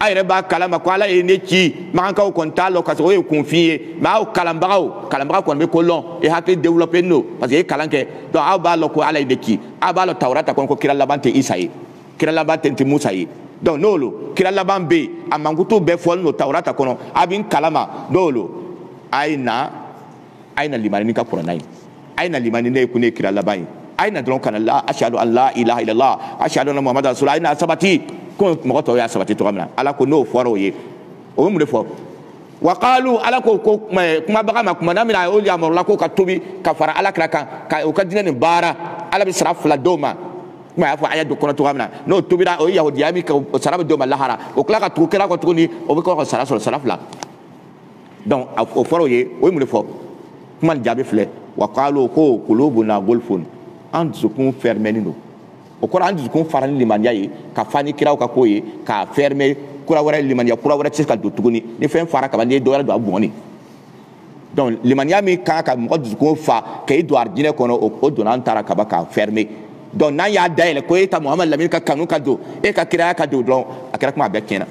ayre ba kalama ko ala ene ci ma ka ko talo ka so e confier ma o kalambao kalambao ko be ko lon e hakle développer no parce que kalanke do a ba lo ko ala ene ci a ba lo tawrata ko ko kira labante isaïe kira labante ti musa yi donc nolo kira laban be a mangutu be fol no tawrata kono abin kalama nolo aina aina limani ka qur'anai aina limani ne ku ne kira laban aina don kana la ashhadu an la ilaha illallah ashhadu anna muhammadar rasulullah aina sabati ko mo to ya sabati to amna ala ko no foro ye o mu de fo wa qalu ala ko ko kuma baga ma kuma namina o ya mo la ko ka tobi ka fara ala kra kan ka o ka dinani bara ala bi saraf la doma ma ya fo aya do kono to amna no tobira o yahudi yami ka saraf doma lahara o kla ka to kra ko to ni o be ko ko saraf saraf la donc o foro ye o mu de fo kuma jabe fle wa qalu ko qulubuna gulfun an dusukun fermé no o kora an dusukun farani limaniya ye ka fani kiraw ka ko ye ka fermé kura wɛrɛ limaniya kura wɛrɛ tɛ ka don tuguni ni fɛn fara ka ban ni dɔ wɛrɛ don a bɔnni donc limaniya min kan ka mɔgɔ dusukun fa k'e don arijinɛ kɔnɔ o donna an taara kaba k'a fermé donc n'an y'a dayɛlɛ ko e ta muhamadu lamini ka kanu ka don e ka kiraya ka don dɔrɔn a kɛra kuma a bɛɛ tiɲɛna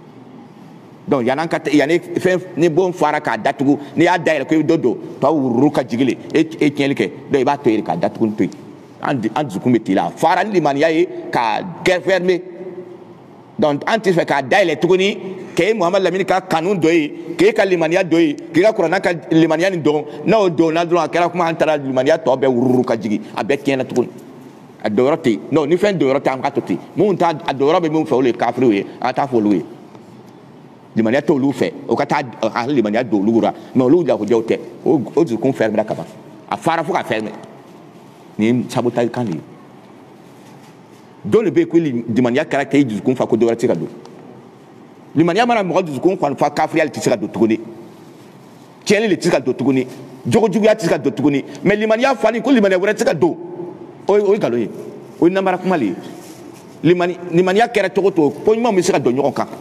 donc yan'an ka yanni fɛn ni bon fara k'a datugu n'i y'a dayɛlɛ ko i bɛ dɔ don tɔw wururu ka jigin e e tiɲɛli kɛ donc i b'a to yen k'a datugu to yen an dusukun bɛ t'i la fara ni limaniya ye k'a kɛ fermé donc an ti fɛ k'a dayɛlɛ tuguni k'e muhamadu lamini ka kanu dɔ ye k'e ka limaniya dɔ ye k'i ka kuranna ka limaniya nin dɔn n'o donna dɔrɔn a kɛra kuma an taara limaniya tɔ bɛɛ wururu ka jigin a bɛɛ tiɲɛna tuguni a dɔyɔrɔ tɛ yen non ni fɛn dɔyɔrɔ tɛ an ka to ten mun ta a dɔyɔrɔ bɛ min fɛ olu ye kafiriw ye an ka taa fɔ olu ye limaniya tɛ olu fɛ o ka taa a limaniya don olu la mais olu jagojaw tɛ o dusukun fɛrɛmɛra ka ban a fara fo ka fɛrɛmɛ nin ye sabotage kan de ye dɔw de bɛ yen ko limaniya kɛra k'e dusukun fa ko dɔ wɛrɛ tɛ se ka don limaniya mana mɔgɔ dusukun kɔni fa kafiriya de tɛ se ka don tuguni tiɲɛni de tɛ se ka don tuguni jogojuguya tɛ se ka don tuguni mais limaniya fani ko limaniya wɛrɛ tɛ se ka don o ye nkalon ye o ye namara kuma de ye limani limaniya kɛra cogo to ko ɲuman bɛ se ka don ɲɔgɔn kan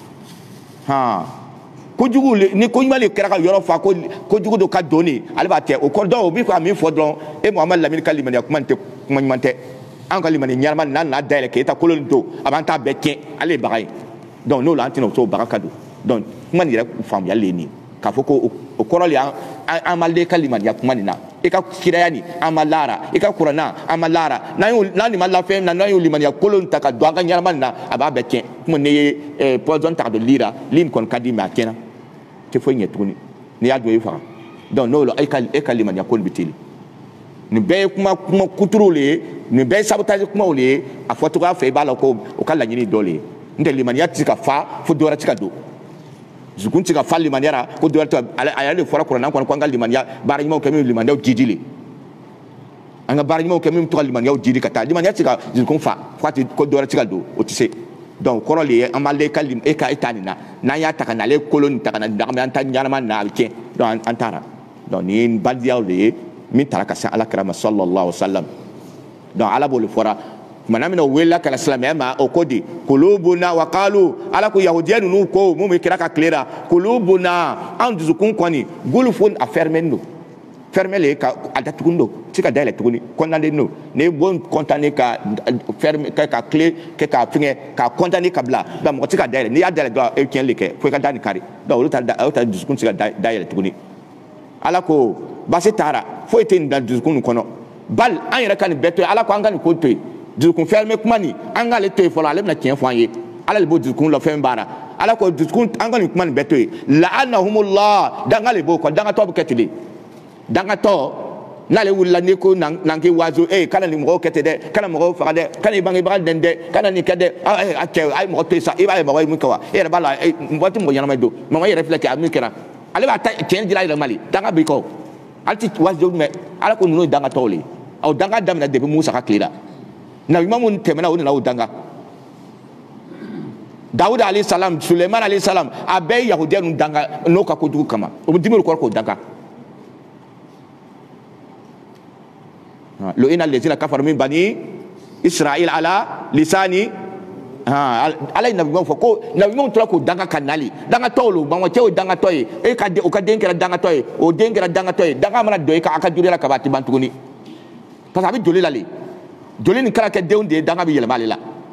han kojugu ni ko ɲuman de kɛra ka yɔrɔ fa ko kojugu dɔ ka don ne ale b'a tɛ o kɔrɔ dɔw bɛ ka min fɔ dɔrɔn e muhamadu lamini ka limaniya kuma tɛ kuma ɲuman tɛ an ka limani ɲarama n'a n'a dayɛlɛ k'e ta kolon to a b'an ta bɛɛ tiɲɛ ale ye baga ye donc n'o la an tɛna o to baga ka don donc kuma nin yɛrɛ faamuyali ye nin ye k'a fɔ ko o kɔrɔ de an ma le ka limaniya kuma nin na i ka kiraya nin an ma lara i ka kuranna an ma lara n'an nin ma lafɛn na n'an y'o limaniya kolon ta ka don an ka ɲarama nin na a b'a bɛɛ tiɲɛ kuma n'i ye poison ta ka don li la li min kɔni ka di mais a tiɲɛna tɛ foyi ɲɛ tuguni n'i y'a don i faga donc n'o la e ka e ka limaniya ko nin bɛ teli nin bɛɛ ye kuma kuma kuturuw le ye nin bɛɛ ye sabotage kumaw le ye a fɔcogoya fɛ i b'a la ko o ka laɲini dɔ le ye n tɛ limaniya tɛ se ka fa fo dɔ wɛrɛ tɛ se ka don dusukun tɛ se ka fa limaniya la ko dɔ wɛrɛ tɛ a yɛrɛ de fɔra kuranna kɔnɔ ko an ka limaniya baara ɲumanw kɛ min limaniyaw jiji le an ka baara ɲumanw kɛ min bɛ to ka limaniyaw jidi ka taa limaniya tɛ se ka dusukun fa fo ko dɔ wɛrɛ tɛ se ka don o tɛ se donc kɔrɔ le ye an b'a le ka e ka e ta nin na n'an y'a ta ka na ale kolon nin ta ka na ɲagami an ta ɲanama nin na a bɛ tiɲɛ donc an taara donc nin ye baliyaw de ye min taara ka se alakira ma sallallahu alaihi wa sallam donc ala b'o le fɔra tumana min na o welela ka na silamɛya ma o ko de kulubuna wa qalu ala ko yahudiya ninnu ko mun bɛ kira ka tile la kulubuna an dusukun kɔni gulufun a fermé don fermé le ka a datugun don ti ka dayɛlɛ tuguni condamné don ne bon condamné ka fermé ka ka tile kɛ ka fɛngɛ ka condamné ka bila donc mɔgɔ ti ka dayɛlɛ n'i y'a dayɛlɛ dɔrɔn e bɛ tiɲɛli kɛ fo i ka da nin kari donc olu ta olu ta dusukun ti ka dayɛlɛ tuguni ala ko basi taara foyi tɛ nin da dusukun nin kɔnɔ bal an yɛrɛ ka nin bɛɛ to yen ala ko an ka nin ko to yen dusukun fermé kuma nin an k'ale to yen fɔlɔ ale bɛna tiɲɛ fɔ an ye ala de b'o dusukun la fɛn baara ala ko dusukun an ka nin kuma nin bɛɛ to yen la'anahumullah danga de b'o kɔ dangatɔ bɛ kɛ ten de dangatɔ n'ale wulila n'i ko n'an k'i wazo ee kana nin mɔgɔw kɛ ten dɛ kana mɔgɔw faga dɛ kana i bangebaga nɛni dɛ kana nin kɛ dɛ a cɛ a ye mɔgɔ to yen sa i b'a ye mɔgɔ ye min kɛ wa e yɛrɛ b'a la mɔgɔ tɛ mɔgɔ ɲɛnama don mɔgɔ yɛrɛ filɛ kɛ a min kɛra ale b'a ta tiɲɛ dira a yɛrɛ ma de danga b'i kɔ ale ti wazo mɛn ala ko ninnu ye dangatɔw le ye aw danga daminɛ depuis Musa ka tile la nabiɲuman minnu tɛmɛna o nana o danga Dawuda alayhi salam Suleiman alayhi salam a bɛɛ ye yahudiya ninnu danga n'o ka kojugu kama o bɛ dimi o kɔrɔ k'o danga lo ina lezina kafaru min bani Israil ala lisani ala ye nabiɲumanw fɔ ko nabiɲumanw tora k'o danga ka nali dangatɔw lo banbatɛ o dangatɔ ye e ka o ka den kɛra dangatɔ ye o den kɛra dangatɔ ye danga mana don e ka a ka joli la ka ban a tɛ ban tuguni parce que a bɛ joli la le joli nin kɛra kɛ denw de ye danga bɛ yɛlɛma ale la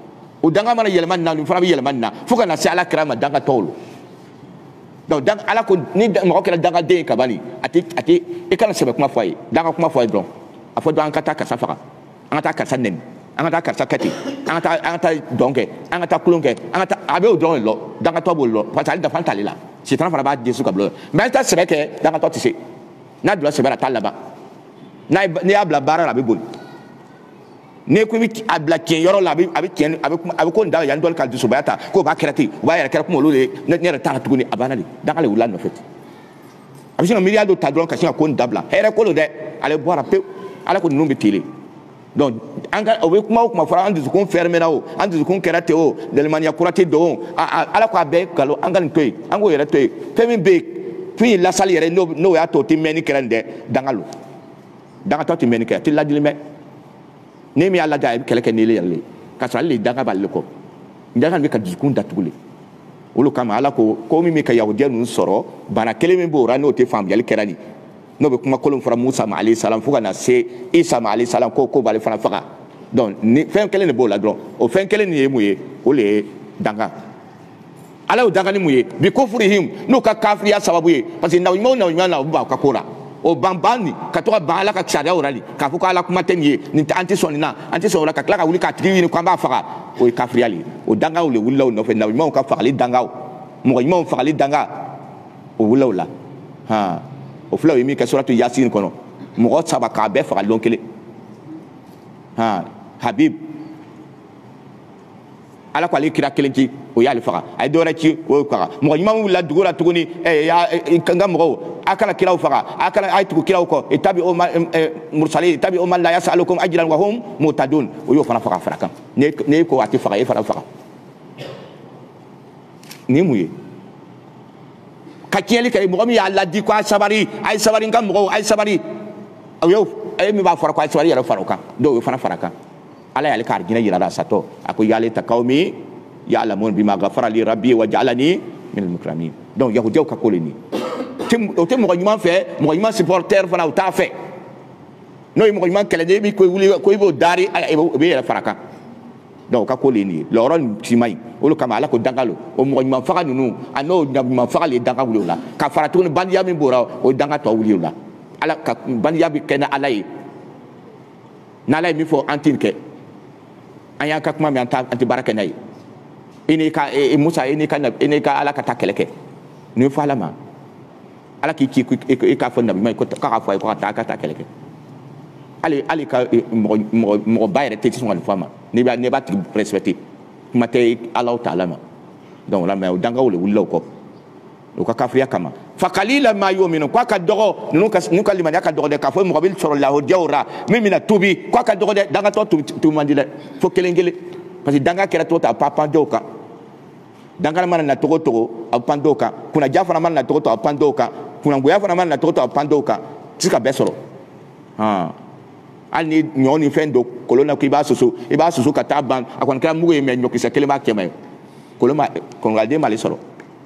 o danga mana yɛlɛma na nin fana bɛ yɛlɛma na fo ka na se ala kira ma danga tɔw lo donc dan ala ko ni mɔgɔ kɛra dangaden ye kabani a tɛ a tɛ i kana sɛbɛ kuma fɔ a ye danga kuma fɔ a ye dɔrɔn a fɔ dɔrɔn an ka taa karisa faga an ka taa karisa nɛni an ka taa karisa kɛ ten an ka taa an ka taa dɔn kɛ an ka taa kulon kɛ an ka taa a bɛ o dɔrɔn de lɔ dangatɔ b'o lɔ parce que ale dafa t'ale la sitana fana b'a den su ka bila mais an ta sɛbɛ kɛ dangatɔ tɛ se n'a donna sɛbɛ la a t'a laban n'a n'i y'a bila baara la a bɛ boli ne ko bi a bila tiɲɛ yɔrɔ la a bɛ a bɛ tiɲɛ a bɛ a bɛ ko nin da yan dɔli ka dusuba ta k'o b'a kɛra ten u b'a yɛrɛ kɛra kuma olu de ne yɛrɛ t'a la tuguni a banna de danga le wulila nɔfɛ ten a bɛ sin ka miiriya dɔ ta dɔrɔn ka sin ka ko nin dabila hɛrɛ ko don dɛ ale bɔra pewu ala ko ninnu bɛ tele donc an ka o bɛ kuma o kuma fɔra an dusukun fɛrɛmɛna o an dusukun kɛra ten o dɛlimaniya kura tɛ don o ala ko a bɛɛ nkalon an ka nin to yen an k'o yɛrɛ to yen fɛn min bɛ yen fɛn in lasali yɛrɛ n'o n'o y'a to o tɛ mɛnni kɛra nin dɛ danga lo dangatɔ tɛ mɛnni kɛ a tɛ ladili mɛn ne min y'a lajɛ a bɛ kɛlɛ kɛ n'ele yɛrɛ le ka sɔrɔ ale de danga b'ale kɔ danga bɛ ka dusukun datugu le olu kama ala ko ko min bɛ ka yahudiya ninnu sɔrɔ bana kelen min b'o ra n'o tɛ faamuyali kɛra nin n'o bɛ kuma kolon fɔra musa ma alayhi salam fo ka na se isa ma alayhi salam ko ko b'ale fana faga donc ni fɛn kelen de b'o la dɔrɔn o fɛn kelen nin ye mun ye o de ye danga ala y'o danga ni mun ye bi kufurihim n'u ka kafiriya sababu ye parce que nabiɲuman o nabiɲuman na u b'a ka ko la o banban ni ka to ka ban ala ka sariyaw la k'a fɔ ko ala kuma tɛ nin ye nin tɛ an tɛ sɔn nin na an tɛ sɔn o la ka tila ka wuli k'a tigi ɲini k'an b'a faga o ye kafiriya le ye o dangaw le wulila o nɔfɛ nabiɲumanw ka fagali dangaw mɔgɔ ɲumanw fagali danga o wulila o la han o filɛ o ye min kɛ suratu yasin kɔnɔ mɔgɔ saba k'a bɛɛ faga lon kelen han habib ala ko ale kira kelen ci o y'ale faga a ye dɔ wɛrɛ ci o y'o faga mɔgɔ ɲuman wulila dugu la tuguni n ka mɔgɔw a kana kiraw faga a kana a ye tugu kiraw kɔ itabi o ma mursali itabi o ma la yasalukum ajran wa hum mutadun o y'o fana faga fara kan ne ko a tɛ faga e fana faga ni mun ye ka tiɲɛli kɛ mɔgɔ min y'a ladi ko a ye sabari a ye sabari n ka mɔgɔw a ye sabari o y'o e min b'a fɔra ko a ye sabari yɛrɛ fara o kan dɔw y'o fana fara kan ala y'ale ka arijinɛ yira la a satɔ a ko y'ale ta qawmi ya'lamun bima ghafara li rabbi wa ja'alani min al-mukramin donc yahudiyaw ka ko le nin o tɛ mɔgɔ ɲuman fɛ mɔgɔ ɲuman supporter fana o t'a fɛ n'o ye mɔgɔ ɲuman kɛlɛden bi ko wuli ko i b'o dari o bɛ yɛrɛ fara kan donc o ka ko le nin ye lɔrɔ nin si ma ɲi olu kama ala ko danga lo o mɔgɔ ɲuman faga ninnu a n'o ɲuman faga le ye danga wuli o la ka fara tuguni bandiya min b'o la o ye danga tɔ wuli o la ala ka bandiya bɛ kɛ ni ala ye n'ala ye min fɔ an tɛ nin kɛ an y'a ka kuma min an tɛ baara kɛ n'a ye i n'i ka musa i n'i ka i n'i ka ala ka taa kɛlɛ kɛ nin fɔ ala ma ala k'i ci i k'a fɔ nabiɲuman ye ko k'a ka fɔ a ye ko ka taa ka taa kɛlɛ kɛ hali hali ka mɔgɔ mɔgɔ mɔgɔ ba yɛrɛ tɛ sɔn ka nin fɔ a ma ne b'a ne b'a tigi respecté kuma tɛ ala ta ala ma donc o la mɛ o dangaw le wulila o kɔ o ka kafiriya kama fa kalila ma yu'minu k'a ka dɔgɔ ninnu ka ninnu ka limaniya ka dɔgɔ dɛ k'a fɔ mɔgɔ bɛ sɔrɔ lahudiyaw ra min bɛna tuubi k'a ka dɔgɔ dɛ dangatɔ tuubi man di dɛ fo kelen kelen parce que danga kɛra cogo ta a pa pan dɔw kan danga mana na cogo cogo a pan dɔw kan kunnaja fana mana na cogo cogo a pan dɔw kan kunnangoya fana mana na cogo cogo a pan dɔw kan ti se ka bɛɛ sɔrɔ han hali ni ɲɔ ni fɛn don kolon na k'i b'a susu i b'a susu ka taa ban a kɔni kɛra mugu ye mɛ ɲɔkisɛ kelen b'a cɛ ma ye kolon ma kɔnɔgaden m'ale sɔrɔ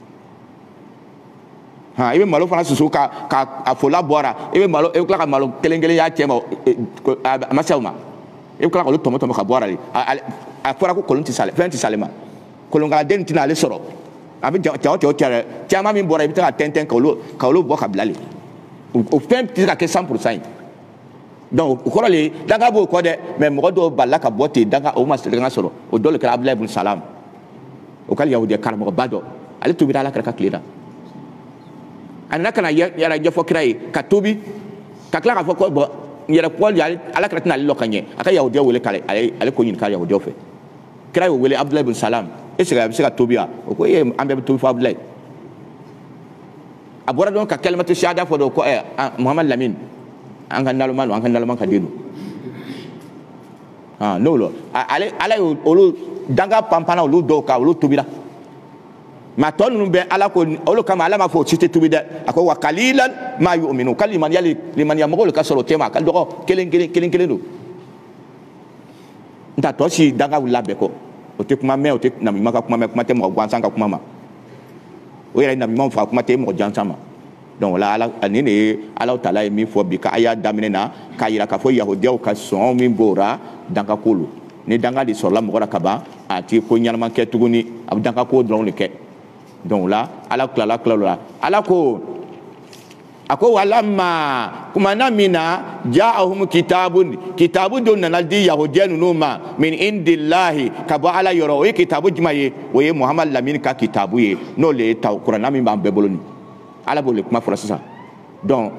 han i bɛ malo fana susu ka ka a fola bɔra i bɛ malo i bɛ tila ka malo kelen kelen y'a cɛ ma a ma se o ma i bɛ tila ka olu tɔmɔ tɔmɔ ka bɔ a la a fɔra ko kolon tɛ sale fɛn tɛ sale ma kolongaden tɛna ale sɔrɔ a bɛ cɛ o cɛ o cɛ dɛ caman min bɔra i bɛ taa ka tɛntɛn ka olu ka olu bɔ ka bila le o fɛn tɛ se ka kɛ cent pour cent ye donc o kɔrɔ le danga b'o kɔ dɛ mais mɔgɔ dɔw balila ka bɔ ten danga o ma danga sɔrɔ o dɔ le kɛra Abdulayi ibn Salam o ka yahudiya karamɔgɔba dɔ ale tobira ala kɛra ka tile la a nana ka na yɛrɛ ɲɛfɔ kira ye ka tobi ka tila k'a fɔ ko bɔn yɛrɛ kɔli ala kɛra tɛna ale lɔ ka ɲɛ a ka yahudiya wele k'ale ale ko ɲininka yahudiyaw fɛ kira y'o wele Abdulayi ibn Salam est ce que a bɛ se ka tobi wa o ko ee an bɛɛ bɛ tobi fɔ Abdulayi a bɔra dɔrɔn ka kalimatu shahada fɔ dɔrɔn ko ɛ Muhamadu Lamini an ka naloma an ka naloma ka den don ah n'o la ale ala ye olu danga panpana olu dɔw kan olu tobira mais tɔ ninnu bɛ ala ko olu kama ala ma fɔ o si tɛ tobi dɛ a ko wa kalilan ma yu'minu ka limaniya limaniya mɔgɔw le ka sɔrɔ o tema a ka dɔgɔ kelen kelen kelen kelen don n ta tɔ si danga wulila bɛɛ kɔ o tɛ kuma mɛn o tɛ nabiɲuman ka kuma mɛn kuma tɛ mɔgɔ gansan ka kuma ma o yɛrɛ nabiɲuman faga kuma tɛ mɔgɔ gansan ma donc o la ala nin de ye ala taala ye min fɔ bi ka aya daminɛ na k'a yira k'a fɔ yahudiyaw ka sɔn min b'o ra danga ko lo ni danga de sɔrɔla mɔgɔ la ka ban a ti ko ɲanama kɛ tuguni a bɛ danka ko dɔrɔn de kɛ donc la ala tilala tilala la ala ko a ko walamma kumana min na ja'ahum kitabun kitabu dɔ nana di yahudiya ninnu ma min indillahi ka bɔ ala yɔrɔ o ye kitabu jumɛn ye o ye Muhamadu Lamini ka kitabu ye n'o le ye taw kuranna min b'an bɛɛ bolo ni ala b'o le kuma fɔra sisan donc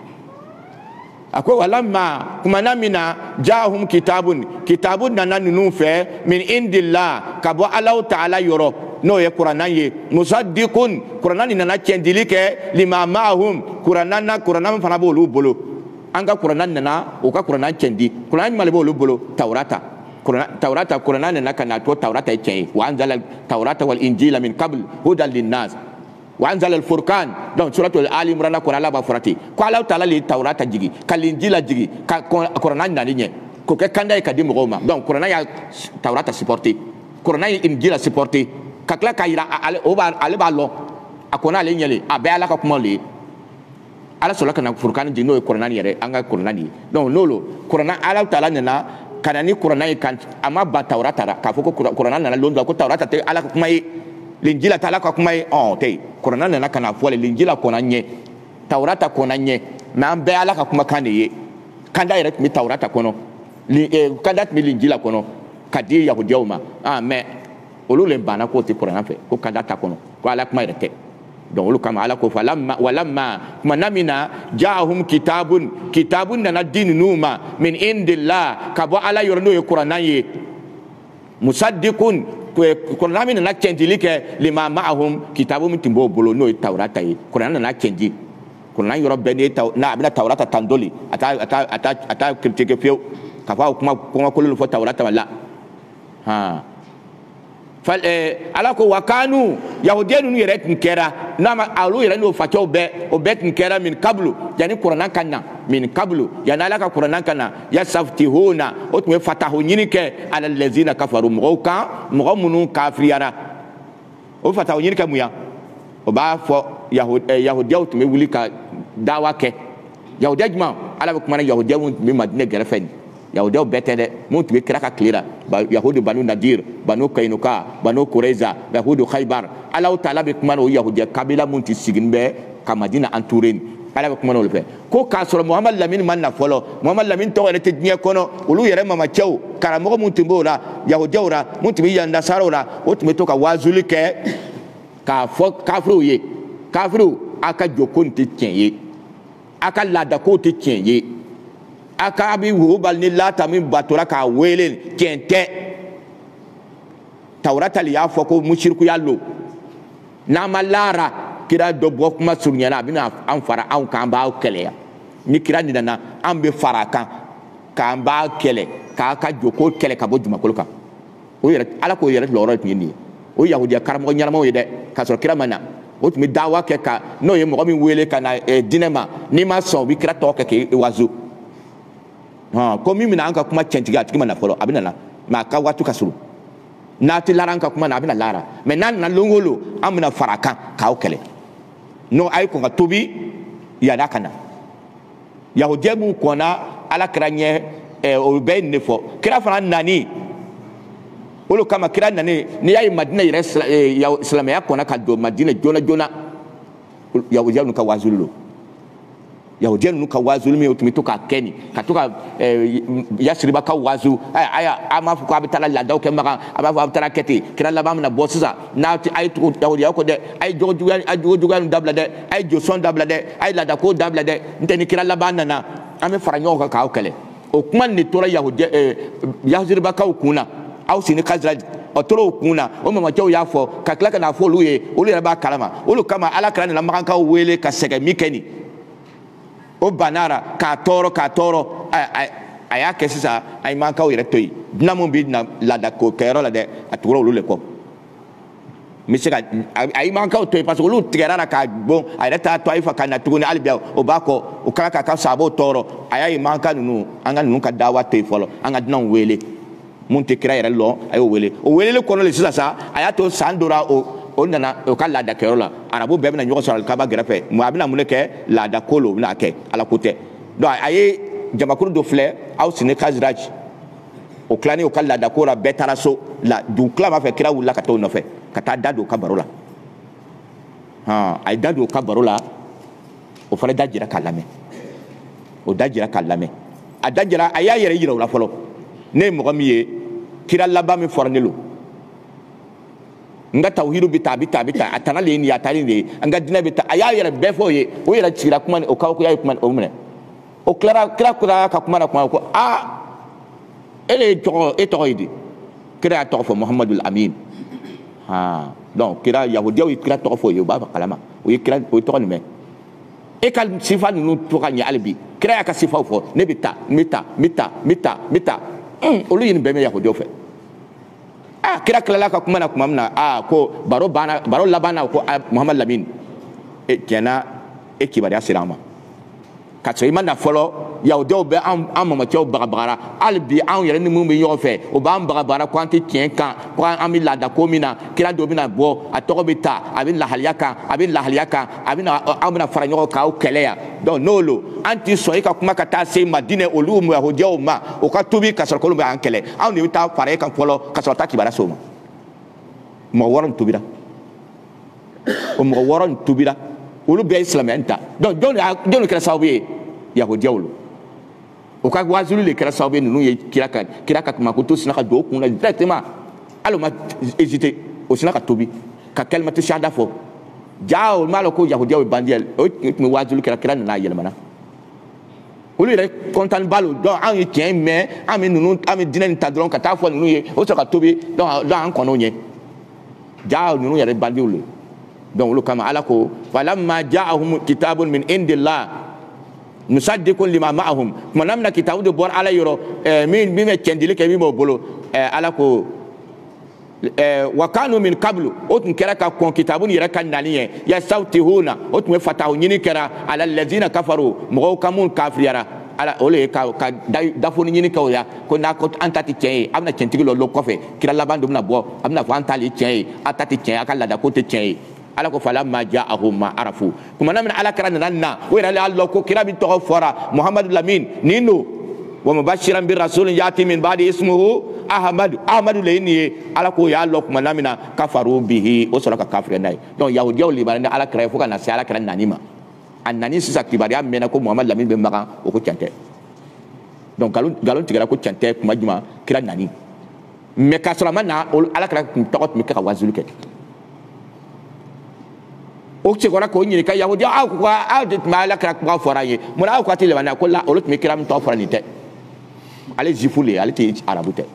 a ko walamma kumana min na ja'ahum kitabun kitabu nana ninnu fɛ min indillah ka bɔ Alahu Ta'ala yɔrɔ n'o ye kuranna ye musaddiqun kuranna ni nana cɛndili kɛ lima ma'ahum kuranna na kuranna min fana b'olu bolo an ka kuranna nana o ka kuranna cɛndi kuranna jumɛn de b'olu bolo tawrata kuranna tawrata kuranna nana ka na to tawrata ye tiɲɛ ye wa anzala tawrata wal injila min qabl hudan linnas wa anzala al furqan donc suratul ali imran kuranna b'a fɔra ten ko Alahu Ta'ala le tawrata jigi ka injila jigi ka kuranna nani ɲɛ k'o kɛ kanda ye ka di mɔgɔw ma donc kuranna y'a tawrata supporter kuranna ye injila supporter ka tila k'a yira ale b'a lɔn a ko n'ale ɲɛlen a bɛɛ ala ka kuma le ye ala sɔrɔla ka na furukani jigin n'o ye kuranna yɛrɛ an ka kuranna de ye donc n'olu kuranna Alahu Ta'ala nana ka na ni kuranna ye kan a ma ban tawrata la k'a fɔ ko kuranna nana lon dɔ ko tawrata tɛ ala ka kuma ye linjila tɛ ala ka kuma ye ɔn tɛ kuranna nana ka na fɔ le linjila kɔnna ɲɛ tawrata kɔnna ɲɛ mais an bɛɛ ala ka kumakan de ye kanda yɛrɛ tun bɛ tawrata kɔnɔ kanda tun bɛ linjila kɔnɔ ka di yahudiyaw ma ah mais olu le banna k'o tɛ kuranna fɛ ko kanda ta kɔnɔ ko ala kuma yɛrɛ tɛ donc olu kama ala ko falamma walamma kumana min na ja'ahum kitabun kitabun nana di ninnu ma min indillah ka bɔ ala yɔrɔ n'o ye kuranna ye musaddiqun kuranna min nana cɛndili kɛ lima ma'ahum kitabu min tun b'o bolo n'o ye tawrata ye kuranna nana cɛndi kuranna yɔrɔ bɛɛ ni n'a bɛna tawrata tan doli a t'a a t'a a t'a a t'a critiquer fiyewu k'a fɔ a kuma kuma kolon fɔ tawrata la han fal ala ko wakanu yahudiya ninnu yɛrɛ tun kɛra n'a ma olu yɛrɛ n'o facɛw bɛɛ o bɛɛ tun kɛra min kablu yanni kuranna ka na min kablu yanni ala ka kuranna ka na yasaftihuna o tun bɛ fatahu ɲini kɛ ala lezina kafaru mɔgɔw kan mɔgɔ minnu kafiriyara o fatahu ɲini kɛ mun ya o b'a fɔ yahudiyaw tun bɛ wuli ka dawa kɛ yahudiya jumɛn ala bɛ kuma na yahudiya minnu tun bɛ madinɛ gɛrɛfɛ nin yahudiyaw bɛɛ tɛ dɛ mun tun bɛ kira ka tile la yahudu banu nadir banu kainuka banu kureza yahudu khaybar Alahu Ta'ala bɛ kuma na o yahudiya kabila mun tɛ sigin bɛ ka madina entouré ni ala bɛ kuma na olu fɛ ko k'a sɔrɔ Muhamadu Lamini ma na fɔlɔ Muhamadu Lamini tɔgɔ yɛrɛ tɛ diɲɛ kɔnɔ olu yɛrɛ mamacɛw karamɔgɔ mun tun b'o la yahudiyaw la mun tun bɛ yan nasaraw la o tun bɛ to ka wazuli kɛ k'a fɔ kafiriw ye kafiriw a ka jɔ ko nin tɛ tiɲɛ ye a ka laada kow tɛ tiɲɛ ye a ka bi wo bal ni lata min batora k'a wele tiɲɛ tɛ tawrata le y'a fɔ ko musirikuya lo n'an ma lara kira dɔ bɔ kuma surunyana a bɛna an fara anw kan an b'aw kɛlɛya ni kira nin nana an bɛ fara a kan k'an b'a kɛlɛ k'a ka joko kɛlɛ ka bɔ jumakolo kan o yɛrɛ ala k'o yɛrɛ jɔyɔrɔ tun ye nin ye o yahudiya karamɔgɔ ɲɛnamaw ye dɛ k'a sɔrɔ kira ma na o tun bɛ dawa kɛ ka n'o ye mɔgɔ min wele ka na diinɛ ma n'i ma sɔn o bɛ kira tɔgɔ kɛ k'i wazo ko min bɛna an ka kuma cɛntigi a tigi ma na fɔlɔ a bɛ na mais a ka waati ka surun n'a tɛ lara an ka kuma na a bɛ na lara mais n'a nana don o don an bɛna fara a kan k'aw kɛlɛ n'o a ye kɔn ka tobi yan'a ka na yahudiya min kɔnna ala kira ɲɛ o bɛɛ ye nin de fɔ kira fana nani olu kama kira nani n'i y'a ye madina yɛrɛ silamɛya kɔnna ka don madina joona joona yahudiya ninnu ka wazuli don yahudiya ninnu ka wazuli min o tun bɛ to k'a kɛ nin ka to ka yasiriba ka wazu aya a m'a fɔ ko a bɛ taa laadaw kɛ makan a b'a fɔ a bɛ taa kɛ ten kira laban bɛna bɔ sisan n'a tɛ a ye tugu yahudiya kɔ dɛ a ye jogo juguya a jogo juguya ninnu dabila dɛ a ye jɔsɔn dabila dɛ a ye laadako dabila dɛ n tɛ ni kira laban nana an bɛ fara ɲɔgɔn kan k'aw kɛlɛ o kuma nin de tora yahudiya yasiribakaw kun na aw si ni Khazraj o tora o kun na o mamacɛw y'a fɔ ka tila ka n'a fɔ olu ye olu yɛrɛ b'a kalama olu kama ala kira nana makankaw wele ka sɛgɛn min kɛ nin o banara k'a tɔɔrɔ k'a tɔɔrɔ a y'a kɛ sisan a ye makankaw yɛrɛ to yen dunan min bɛ na laadako kɛyɔrɔ la dɛ a tugura olu le kɔ n bɛ se ka a ye makankaw to yen parce que olu tigɛra la k'a bon a yɛrɛ t'a to a ye fa ka na tuguni hali bi o b'a kɔ o kɛra k'a ka sababu tɔɔrɔ a y'a ye makanka ninnu an ka ninnu ka dawa to yen fɔlɔ an ka dunanw wele mun tɛ kira yɛrɛ lɔn a y'o wele o weleli kɔnɔ le sisan sa a y'a to san dora o o nana o ka laada kɛyɔrɔ la arabu bɛɛ bɛna ɲɔgɔn sɔrɔ alikaba gɛrɛfɛ mais a bɛna mun de kɛ laada ko lo o bɛna kɛ ala ko tɛ donc a ye jamakulu dɔ filɛ aw si ni Khazraj o kilani o ka laada ko la bɛɛ taara so la dugu tila b'a fɛ kira wulila ka taa o nɔfɛ ka taa da don o ka baro la a ye da don o ka baro la o fana da jira k'a lamɛn o da jira k'a lamɛn a da jira a y'a yɛrɛ yira o la fɔlɔ ne ye mɔgɔ min ye kira laban min fɔra ne lo n ka tawhidu bɛ ta a bɛ ta a bɛ ta a tana le ye nin ye a taara nin de ye an ka dinɛ bɛ ta a y'a yɛrɛ bɛɛ fɔ o ye o yɛrɛ sigira kuma o kabakoya ye kuma o minɛ o tilara kira kura ka kuma na kuma ko aa ele ye tɔgɔ e tɔgɔ ye di kira y'a tɔgɔ fɔ muhamadu amin han donc kira yahudiyaw ye kira tɔgɔ fɔ o ye o b'a fɔ kalama o ye kira o ye tɔgɔ nin mɛn e ka sifa ninnu to ka ɲɛ hali bi kira y'a ka sifaw fɔ ne bɛ taa n bɛ taa n bɛ taa n bɛ taa n bɛ taa olu ye nin bɛɛ mɛn yahudiyaw fɛ ah kira tilala ka kuma na kuma min na ah ko baro banna baro laban na ko muhamadu lamin e tiɲɛna e kibaruya sera an ma ka sɔrɔ i ma na fɔlɔ yahudiyaw bɛ an mamakɛw bagabagara hali bi anw yɛrɛ ni mun bɛ ɲɔgɔn fɛ o b'an bagabagara ko an tɛ tiɲɛ kan ko an bɛ laada ko min na kira dɔ bɛna bɔ a tɔgɔ bɛ ta a bɛ lahaliya kan a bɛ lahaliya kan a bɛna an bɛna fara ɲɔgɔn kan aw kɛlɛ yan donc n'o lo an tɛ sɔn e ka kuma ka taa se madinɛ olu yahudiyaw ma o ka tobi ka sɔrɔ k'olu bɛ an kɛlɛ anw de bɛ taa fara e kan fɔlɔ ka sɔrɔ taa kibaruya se o ma mɔgɔ wɔɔrɔ nin tobira o mɔgɔ wɔɔrɔ nin tobira olu bɛɛ ye silamɛya ta donc jɔn de kɛra sababu ye yahudiyaw lo o ka wazulu le kɛra sababu ye ninnu ye kira ka kira ka kuma ko to sina ka don o kun na directement hali o ma hésité o sina ka tobi ka kalimatu shahada fɔ jaa o m'a lɔn ko yahudiyaw ye bandi ye o tun bɛ wazulu kɛra kira nana a yɛlɛmana olu yɛrɛ kɔntan ba lo donc anw ye tiɲɛ mɛn an bɛ ninnu an bɛ dinɛ nin ta dɔrɔn ka taa fɔ ninnu ye o sɔrɔ ka tobi donc an kɔnɔ o ɲɛ jaa ninnu yɛrɛ bandiw lo donc olu kama ala ko falamma ja'ahum kitabun min indillah musaddiqun lima ma'ahum kuma na mina kitabu de bɔra ala yɔrɔ min min bɛ cɛndili kɛ min b'o bolo ala ko wa kanu min qablu o tun kɛra ka kɔn kitabu nin yɛrɛ ka nali ye yastawtihuna o tun bɛ fataw ɲini kɛra ala lazina kafaru mɔgɔw ka mun kafiriyara ala o le ka ka dafoni ɲini kɛ o ya ko n'a ko an ta tɛ tiɲɛ ye a bɛna cɛntigi lɔ lɔ kɔfɛ kira laban dɔ bɛna bɔ a bɛna fɔ an t'ale tiɲɛ ye a ta tɛ tiɲɛ ye a ka laada ko tɛ tiɲɛ ye ala ko falamma ja'ahum ma arafu kuma na min ala kira nana na o yɛrɛ le Allah ko kira bi tɔgɔ fɔra muhamadu lamin nin do wa mubashiran bi rasulin yati min ba'di ismuhu ahmadu ahmadu le nin ye ala ko y'a lɔ kuma na min na kafaru bihi o sɔrɔ ka kafiri n'a ye donc yahudiyaw libanɛ ni ala kira ye fo ka na se ala kira nani ma a nani sisan kibaruya mɛnna ko muhamadu lamin bɛ magan o ko tiɲɛ tɛ donc nkalon tigɛra ko tiɲɛ tɛ kuma jumɛn kira nani mais k'a sɔrɔ a ma na ala kira tɔgɔ tun bɛ kɛ ka wazulu kɛ o cɛkɔrɔba k'o ɲininka yahudiya aw ko aw de tun bɛ ala kira kuma fɔra an ye munna aw ko a tɛ limaniya ko la olu tun bɛ kira min tɔgɔ fɔra nin tɛ ale zifu le ye ale tɛ arabu tɛ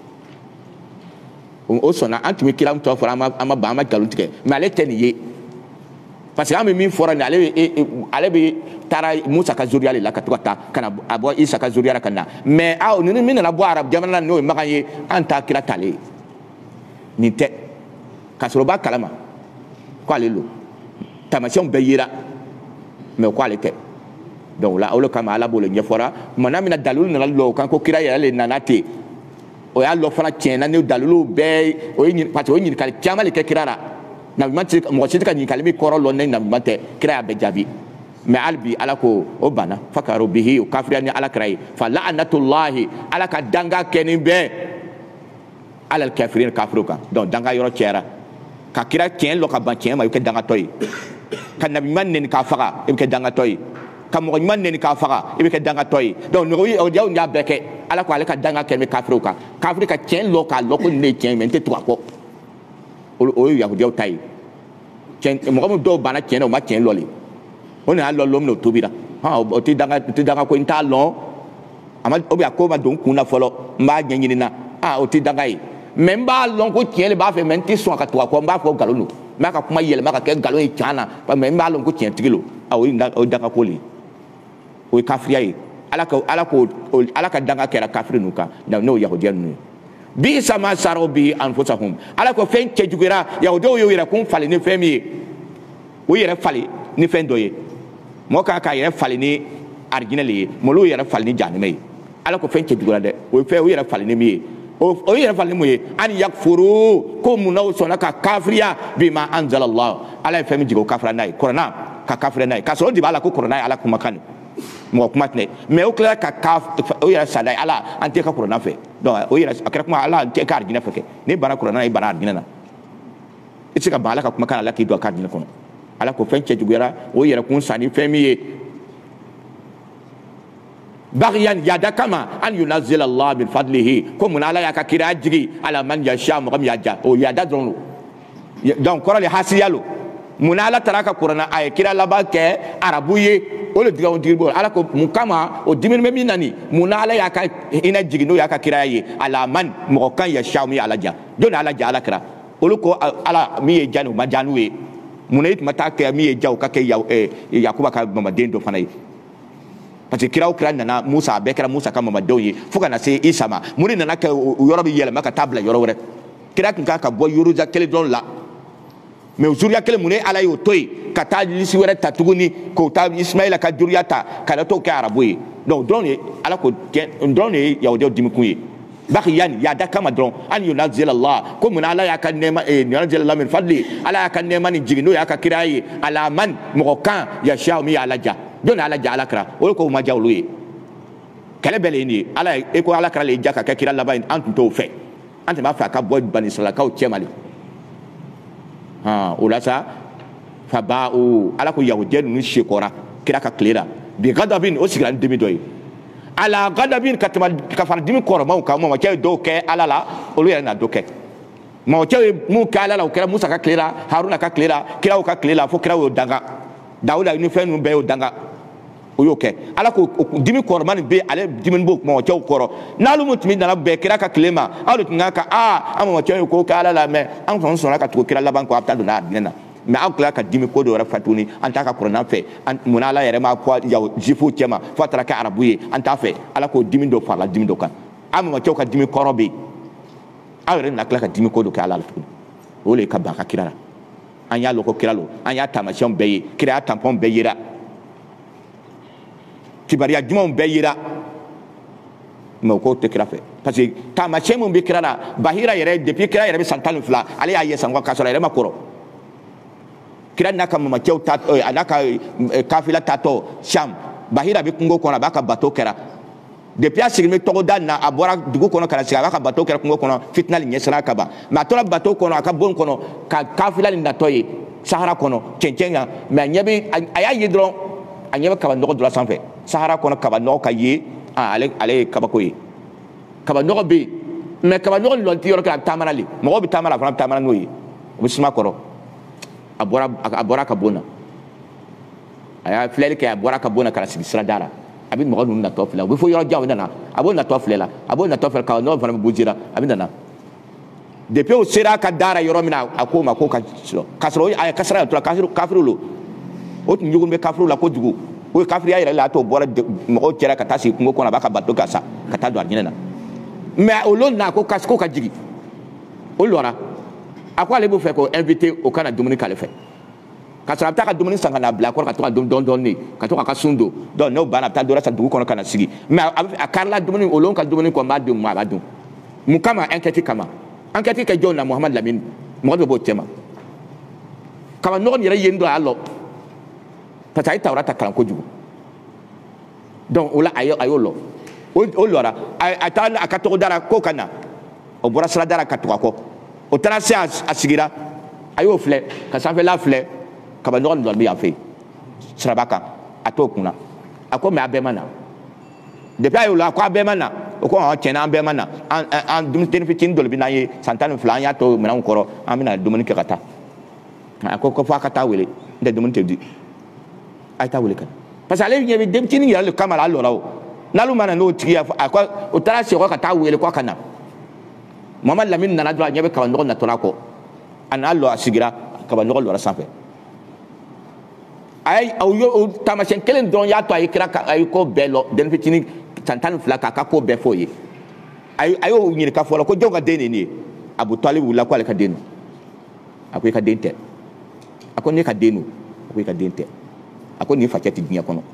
o sɔnna an tun bɛ kira min tɔgɔ fɔra an ma ban an ma nkalon tigɛ mais ale tɛ nin ye parce que an bɛ min fɔra nin ale bɛ ale bɛ taara musa ka zuriya de la ka to ka taa ka na a bɔ isa ka zuriya la ka na mais aw ninnu min nana bɔ arabu jamana na n'o ye makan ye an ta kira tale ye nin tɛ ka sɔrɔ o b'a kalama ko ale lo tamasiyɛnw bɛɛ yera mais ko ale tɛ donc la olu kama ala b'o le ɲɛfɔra mana mina dalilu nana lɔ o kan ko kira yɛrɛ le nana ten o y'a lɔ fana tiɲɛna ni dalilu bɛɛ o ye parce que o ye ɲininkali caman le kɛ kira la nabiɲuman tɛ mɔgɔ si tɛ ka ɲininkali min kɔrɔ lɔn ne nabiɲuman tɛ kira y'a bɛɛ jaabi mais hali bi ala ko o banna fakaru bihi o kafiriya ni ala kira ye fa la'anatullahi ala ka danga kɛ nin bɛɛ alal kafirin kafiriw kan donc danga yɔrɔ cɛyara ka kira tiɲɛ lɔ ka ban tiɲɛ ma i bɛ kɛ dangatɔ ye ka nabi ɲuman neni k'a faga i bɛ kɛ dangatɔ ye ka mɔgɔ ɲuman neni k'a faga i bɛ kɛ dangatɔ ye donc yahudiyaw y'a bɛɛ kɛ ala ko ale ka danga kɛ bɛ kafiriw kan kafiri ka tiɲɛ lɔ k'a lɔ ko nin de ye tiɲɛ ye mais n tɛ tugu a kɔ o ye yahudiyaw ta ye mɔgɔ min dɔw banna tiɲɛ na o ma tiɲɛ lɔ le o nana lɔ lɔ min na o tobira hɔn o tɛ danga o tɛ danga ko n t'a lɔn a ma o bɛ a ko ma don n kun na fɔlɔ n b'a ɲɛɲini na ah o tɛ danga ye mais n b'a lɔn ko tiɲɛ de b'a fɛ mais n tɛ sɔn ka tugu a kɔ n b'a fɔ nkalon don n b'a ka kuma yɛlɛma ka kɛ nkalon ye tiɲɛ na mais n b'a lɔn ko tiɲɛtigi lo ah o ye danga ko le ye o ye kafiriya ye ala ka ala ko ala ka danga kɛra kafiri ninnu kan n'o ye yahudiya ninnu ye bi sama saraw bi anfusahum ala ko fɛn cɛjuguyara yahudiyaw y'u yɛrɛ kun falen ni fɛn min ye o yɛrɛ falen ni fɛn dɔ ye mɔgɔ kan k'a yɛrɛ falen ni arijinɛ le ye mɔlu yɛrɛ falen ni jahanama ye ala ko fɛn cɛjuguyara dɛ o ye fɛn o yɛrɛ falen ni min ye o yɛrɛ falen ni mun ye an yakfuru ko munna o sɔnna ka kafiriya bima anzalallah ala ye fɛn min jigin o kafira n'a ye kɔrɔna ka kafiriya n'a ye k'a sɔrɔ o de b'a la ko kɔrɔna ye ala kumakan mo kuma tne mais o kila ka ka o yɛrɛ sada ala an tɛ ka kuranna fɛ donc o yɛrɛ a kɛra kuma ala an tɛ ka arijinɛ fɛ kɛ ni bana kuranna i bana arijinɛ na i tɛ se ka ban ala ka kuma kan ala k'i don a ka arijinɛ kɔnɔ ala ko fɛn cɛ juguyara o yɛrɛ kun san ni fɛn min ye bagiyan yada kama an yunazil Allah min fadlihi ko mun ala y'a ka kira jigi ala man yasha mɔgɔ min y'a ja o yada dɔrɔn do donc kɔrɔ le hasiya lo mun ala taara ka kuranna a ye kira laban kɛ arabu ye o le diga o digi bɔ ala ko mun kama o dimini bɛ min na nin mun ala y'a ka hinɛ jigi n'o y'a ka kira ye ala man mɔgɔ kan yasha min ala ja don ala ja ala kira olu ko ala min ye ja ni o ma ja n'u ye mun e tun ma taa kɛ min ye ja o ka kɛ yakuba ka mamaden dɔ fana ye parce que kira o kira nana Musa a bɛɛ kɛra Musa ka mamadenw ye fo ka na se Isa ma mun de nana kɛ o yɔrɔ bɛ yɛlɛma ka taa bila yɔrɔ wɛrɛ kira tun kan ka bɔ Yoruza kelen dɔrɔn la mais o zuriya kelen mun ne ala y'o to yen ka taa lisi wɛrɛ ta tuguni k'o ta Ismaila ka juriya ta ka na t'o kɛ arabu ye donc dɔrɔn de ala ko dɔrɔn de ye yahudiyaw dimikun ye bakiyan yada kama dɔrɔn an yunazil Allah ko mun ala y'a ka nɛɛma yunazil Allah min fadli ala y'a ka nɛɛma ni jigin n'o y'a ka kira ye ala man mɔgɔ kan yasha min y'ala ja don ala ja ala kira o ko ma ja olu ye kɛlɛ bɛɛ le ye nin ye ala e ko ala kira le ja ka kɛ kira laban an tun t'o fɛ an tun b'a fɛ a ka bɔ bani israilakaw cɛma le han o la sa fa ba o ala ko yahudiya ninnu sekɔra kira ka tile la bi gadabin o sigira ni dimi dɔ ye ala gadabin ka tɛmɛ ka fara dimi kɔrɔmaw kan mɔgɔ cɛ ye dɔw kɛ ala la olu yɛrɛ na dɔ kɛ mɔgɔ cɛ ye mun kɛ ala la o kɛra musa ka tile la haruna ka tile la kiraw ka tile la fo kiraw y'o danga dawuda ni fɛn ninnu bɛɛ y'o danga o y'o kɛ ala ko dimi kɔrɔma nin bɛ ale dimi b'o mɔgɔ cɛw kɔrɔ n'alu mun tun bɛ nana bɛɛ kira ka tile ma aw de tun kan ka aa an mɔgɔ cɛw ye ko kɛ ala la mɛ an kɔni sɔnna ka tugu kira laban kɔ a bɛ taa don n'a dinɛ na mais aw tila ka dimi ko dɔ wɛrɛ fɛ tuguni an t'a ka kuranna fɛ mun ala yɛrɛ ma fɔ yaw zifuw cɛ ma fo a taara kɛ arabu ye an t'a fɛ ala k'o dimi dɔ farala dimi dɔ kan an mɔgɔ cɛw ka dimi kɔrɔ bɛ yen aw yɛrɛ na tila ka dimi ko dɔ kɛ ala la tuguni o le ka ban ka kira la an y'a lɔgɔ kira lo an y'a taamasiyɛnw bɛɛ ye kira y'a tanpɔnw bɛɛ yera kibariya jumanw bɛɛ yera mais o k'o tɛ kira fɛ parce que taamasiyɛn min bɛ kira la bahira yɛrɛ depuis kira yɛrɛ bɛ san tan ni fila ale y'a ye san kɔ k'a sɔrɔ a yɛrɛ ma kɔrɔ kira n'a ka mamacɛw ta a n'a ka kafila tatɔ Sham bahira bɛ kungo kɔnɔ a b'a ka bateau kɛra depuis a sigilen bɛ tɔgɔda na a bɔra dugu kɔnɔ ka na sigi a b'a ka bateau kɛra kungo kɔnɔ fitina nin ɲɛsira ka ban mais a tora bateau kɔnɔ a ka bon kɔnɔ ka kafila nin natɔ ye Sahara kɔnɔ cɛncɛn kan mais a ɲɛ bɛ a y'a ye dɔrɔn a ɲɛ bɛ kaba nɔgɔ dɔ la sanfɛ Sahara kɔnɔ kaba nɔgɔ ka ye ale ale ye kabako ye kaba nɔgɔ bɛ yen mais kaba nɔgɔ nin lɔnti yɔrɔ kɛ a bɛ taamana le mɔgɔw bɛ taamana a fana bɛ taamana n'o ye o bɛ suma kɔrɔ a bɔra a bɔra ka bon na a y'a filɛli kɛ a bɔra ka bon na ka na sigi sirada la a bɛ mɔgɔ ninnu natɔ filɛ u bɛ fɔ yɔrɔ jan u nana a b'o natɔ filɛ la a b'o natɔ filɛ kaba nɔgɔ fana bɛ bojira a bɛ nana depuis o sera a ka da la yɔrɔ min na a ko ma ko ka sɔrɔ k'a sɔrɔ a ye kasara yɛrɛ tora kafiriw lo o tun jogo bɛ kafiriw la kojugu o ye kafiriya yɛrɛ la a t'o bɔra mɔgɔw cɛla ka taa sigi kungo kɔnɔ a b'a ka bateau ka sa ka taa don a ɲinɛ na mais olu na ko ka ko ka jigin o lɔra a ko ale b'o fɛ k'o invité o kana dumuni k'ale fɛ ka sɔrɔ a bɛ taa ka dumuni san ka na bila a kɔrɔ ka to ka dɔn dɔn dɔɔni ka to ka ka sun don donc n'o banna a bɛ taa dɔ wɛrɛ san dugu kɔnɔ ka na sigi mais a karila dumuni olu ka dumuni kɔni b'a dun a b'a dun mun kama enquête kama enquête kɛ jɔn na Muhamadu Lamini mɔgɔ dɔ b'o cɛ ma kaba nɔgɔ nin yɛrɛ yen dɔ a y'a lɔ parce que a ye Tawurata kalan kojugu donc o la a y'o lɔ o lɔra a taara a ka tɔgɔda la k'o ka na o bɔra sirada la ka tugu a kɔ o taara se a sigira a y'o filɛ ka sanfɛla filɛ kaba nɔgɔ nin dɔrɔn bɛ yan fɛ yen siraba kan a t'o kunna a ko mais a bɛɛ ma na depuis a y'o la a ko a bɛɛ ma na o ko ɔn tiɲɛna an bɛɛ ma na an denmisɛnnin fitinin dɔ de bɛ n'an ye san tan ni fila an y'a to minɛnw kɔrɔ an bɛna dumuni kɛ ka taa a ko ko fo a ka taa wele n tɛ dumuni tɛ di a ye taa wele ka na parce que ale ɲɛ bɛ denmisɛnnin yɛrɛ de kama la a lɔra o n'alu ma na n'o tigi ye a ko o taara segin ka taa wele ko a ka na Muhamadu Lamini nana dɔrɔn a ɲɛ bɛ kaba nɔgɔ natɔla kɔ a n'a lɔ a sigira kaba nɔgɔ lɔra sanfɛ a ye o taamasiyɛn kelen dɔrɔn y'a to a ye kira a ye ko bɛɛ lɔ denmisɛnnin fitinin san tan ni fila k'a ka ko bɛɛ fɔ o ye a y'o ɲininka fɔlɔ ko jɔn ka den de ye nin ye Abu Talib wulila ko ale ka den don a ko i ka den tɛ a ko ne ka den don a ko i ka den tɛ a ko nin facɛ tɛ diɲɛ kɔnɔ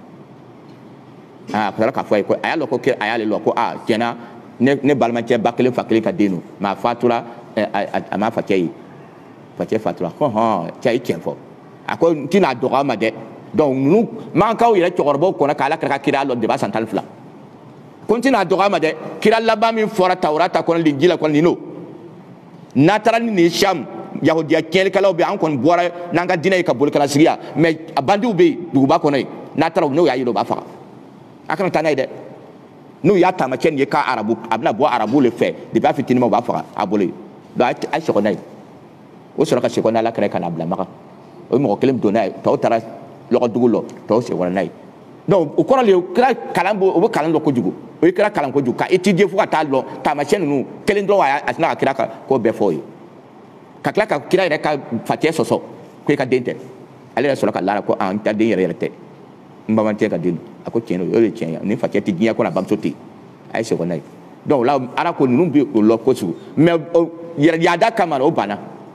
aa a sɔrɔ k'a fɔ a ye ko a y'a lɔ ko a y'ale lɔ ko aa tiɲɛna ne balimacɛ ba kelen fa kelen ka den don mais a fatura a ma facɛ ye facɛ fatura hɔn hɔn cɛ ye tiɲɛ fɔ a ko n tɛna dɔgɔya ma dɛ donc nous mankaw yɛrɛ cɛkɔrɔbaw kɔnɔ k'ala kira ka kira lɔ deba san tan fila continue a dɔgɔya ma dɛ kira laban min fɔra tawurata kɔnɔ linjila kɔnɔ nin no n'a taara ni nin Sham yahudiya tiɲɛlikɛlaw bɛ an kɔni bɔra n'an ka diinɛ ye ka boli kana sigi yan mais a bandiw bɛ yen duguba kɔnɔ yen n'a taara n'o y'a ye o b'a faga a kana taa n'a ye dɛ n'u y'a taamakɛ nin ye k'a arabu a bɛna bɔ arabu le fɛ depuis a fitinin ma u b'a faga a bolo yen donc a ye sɔgɔ n'a ye o sɔrɔ ka segin n'a la kɛra ka n'a bila Maka o ye mɔgɔ kelen don n'a ye tɔw taara lɔgɔdugu lɔ tɔw segin n'a ye donc o kɔrɔ de ye kira kalan bɔ o bɛ kalan dɔ kojugu o ye kira kalan kojugu ka étudier fo ka taa lɔ taamasiyɛn ninnu kelen dɔrɔn a tɛna ka kira k'o bɛɛ fɔ o ye ka tila ka kira yɛrɛ ka fatiyɛ sɔsɔ ko i ka den tɛ ale yɛrɛ sɔrɔ ka lara ko n ta den yɛrɛ yɛrɛ tɛ n bamanan tɛ ka den a ko tiɲɛ don o de tiɲɛ ye ni fatiyɛ tɛ diɲɛ kɔnɔ a bamuso tɛ yen a ye segin n'a ye donc o la ala ko ninnu bɛ o lɔ kojugu mais yɛrɛ yaada kama o banna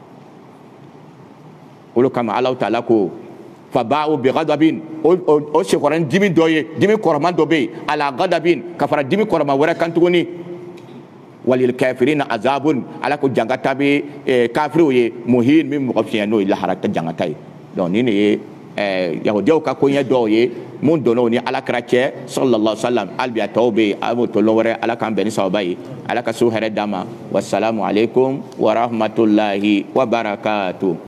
olu kama ala taala ko fa ba'u bi ghadabin o sekɔrɔnin dimi dɔ ye dimi kɔrɔman dɔ bɛ yen ala ghadabin ka fara dimi kɔrɔman wɛrɛ kan tuguni walil kafirina azabun ala ko jangata bɛ kafiriw ye muhin min mɔgɔ fiɲɛ n'o ye lahara ta jangata ye donc nin de ye yahudiyaw ka koɲɛ dɔw ye mun donn'o ni alakira cɛ sallallahu alaihi wa sallam hali bi a tɔw bɛ yen a b'o tɔlɔ wɛrɛ ala k'an bɛn ni sababa ye ala ka so hɛrɛ d'an ma wasalamu alaikum wa rahmatulahi wa barakatuh.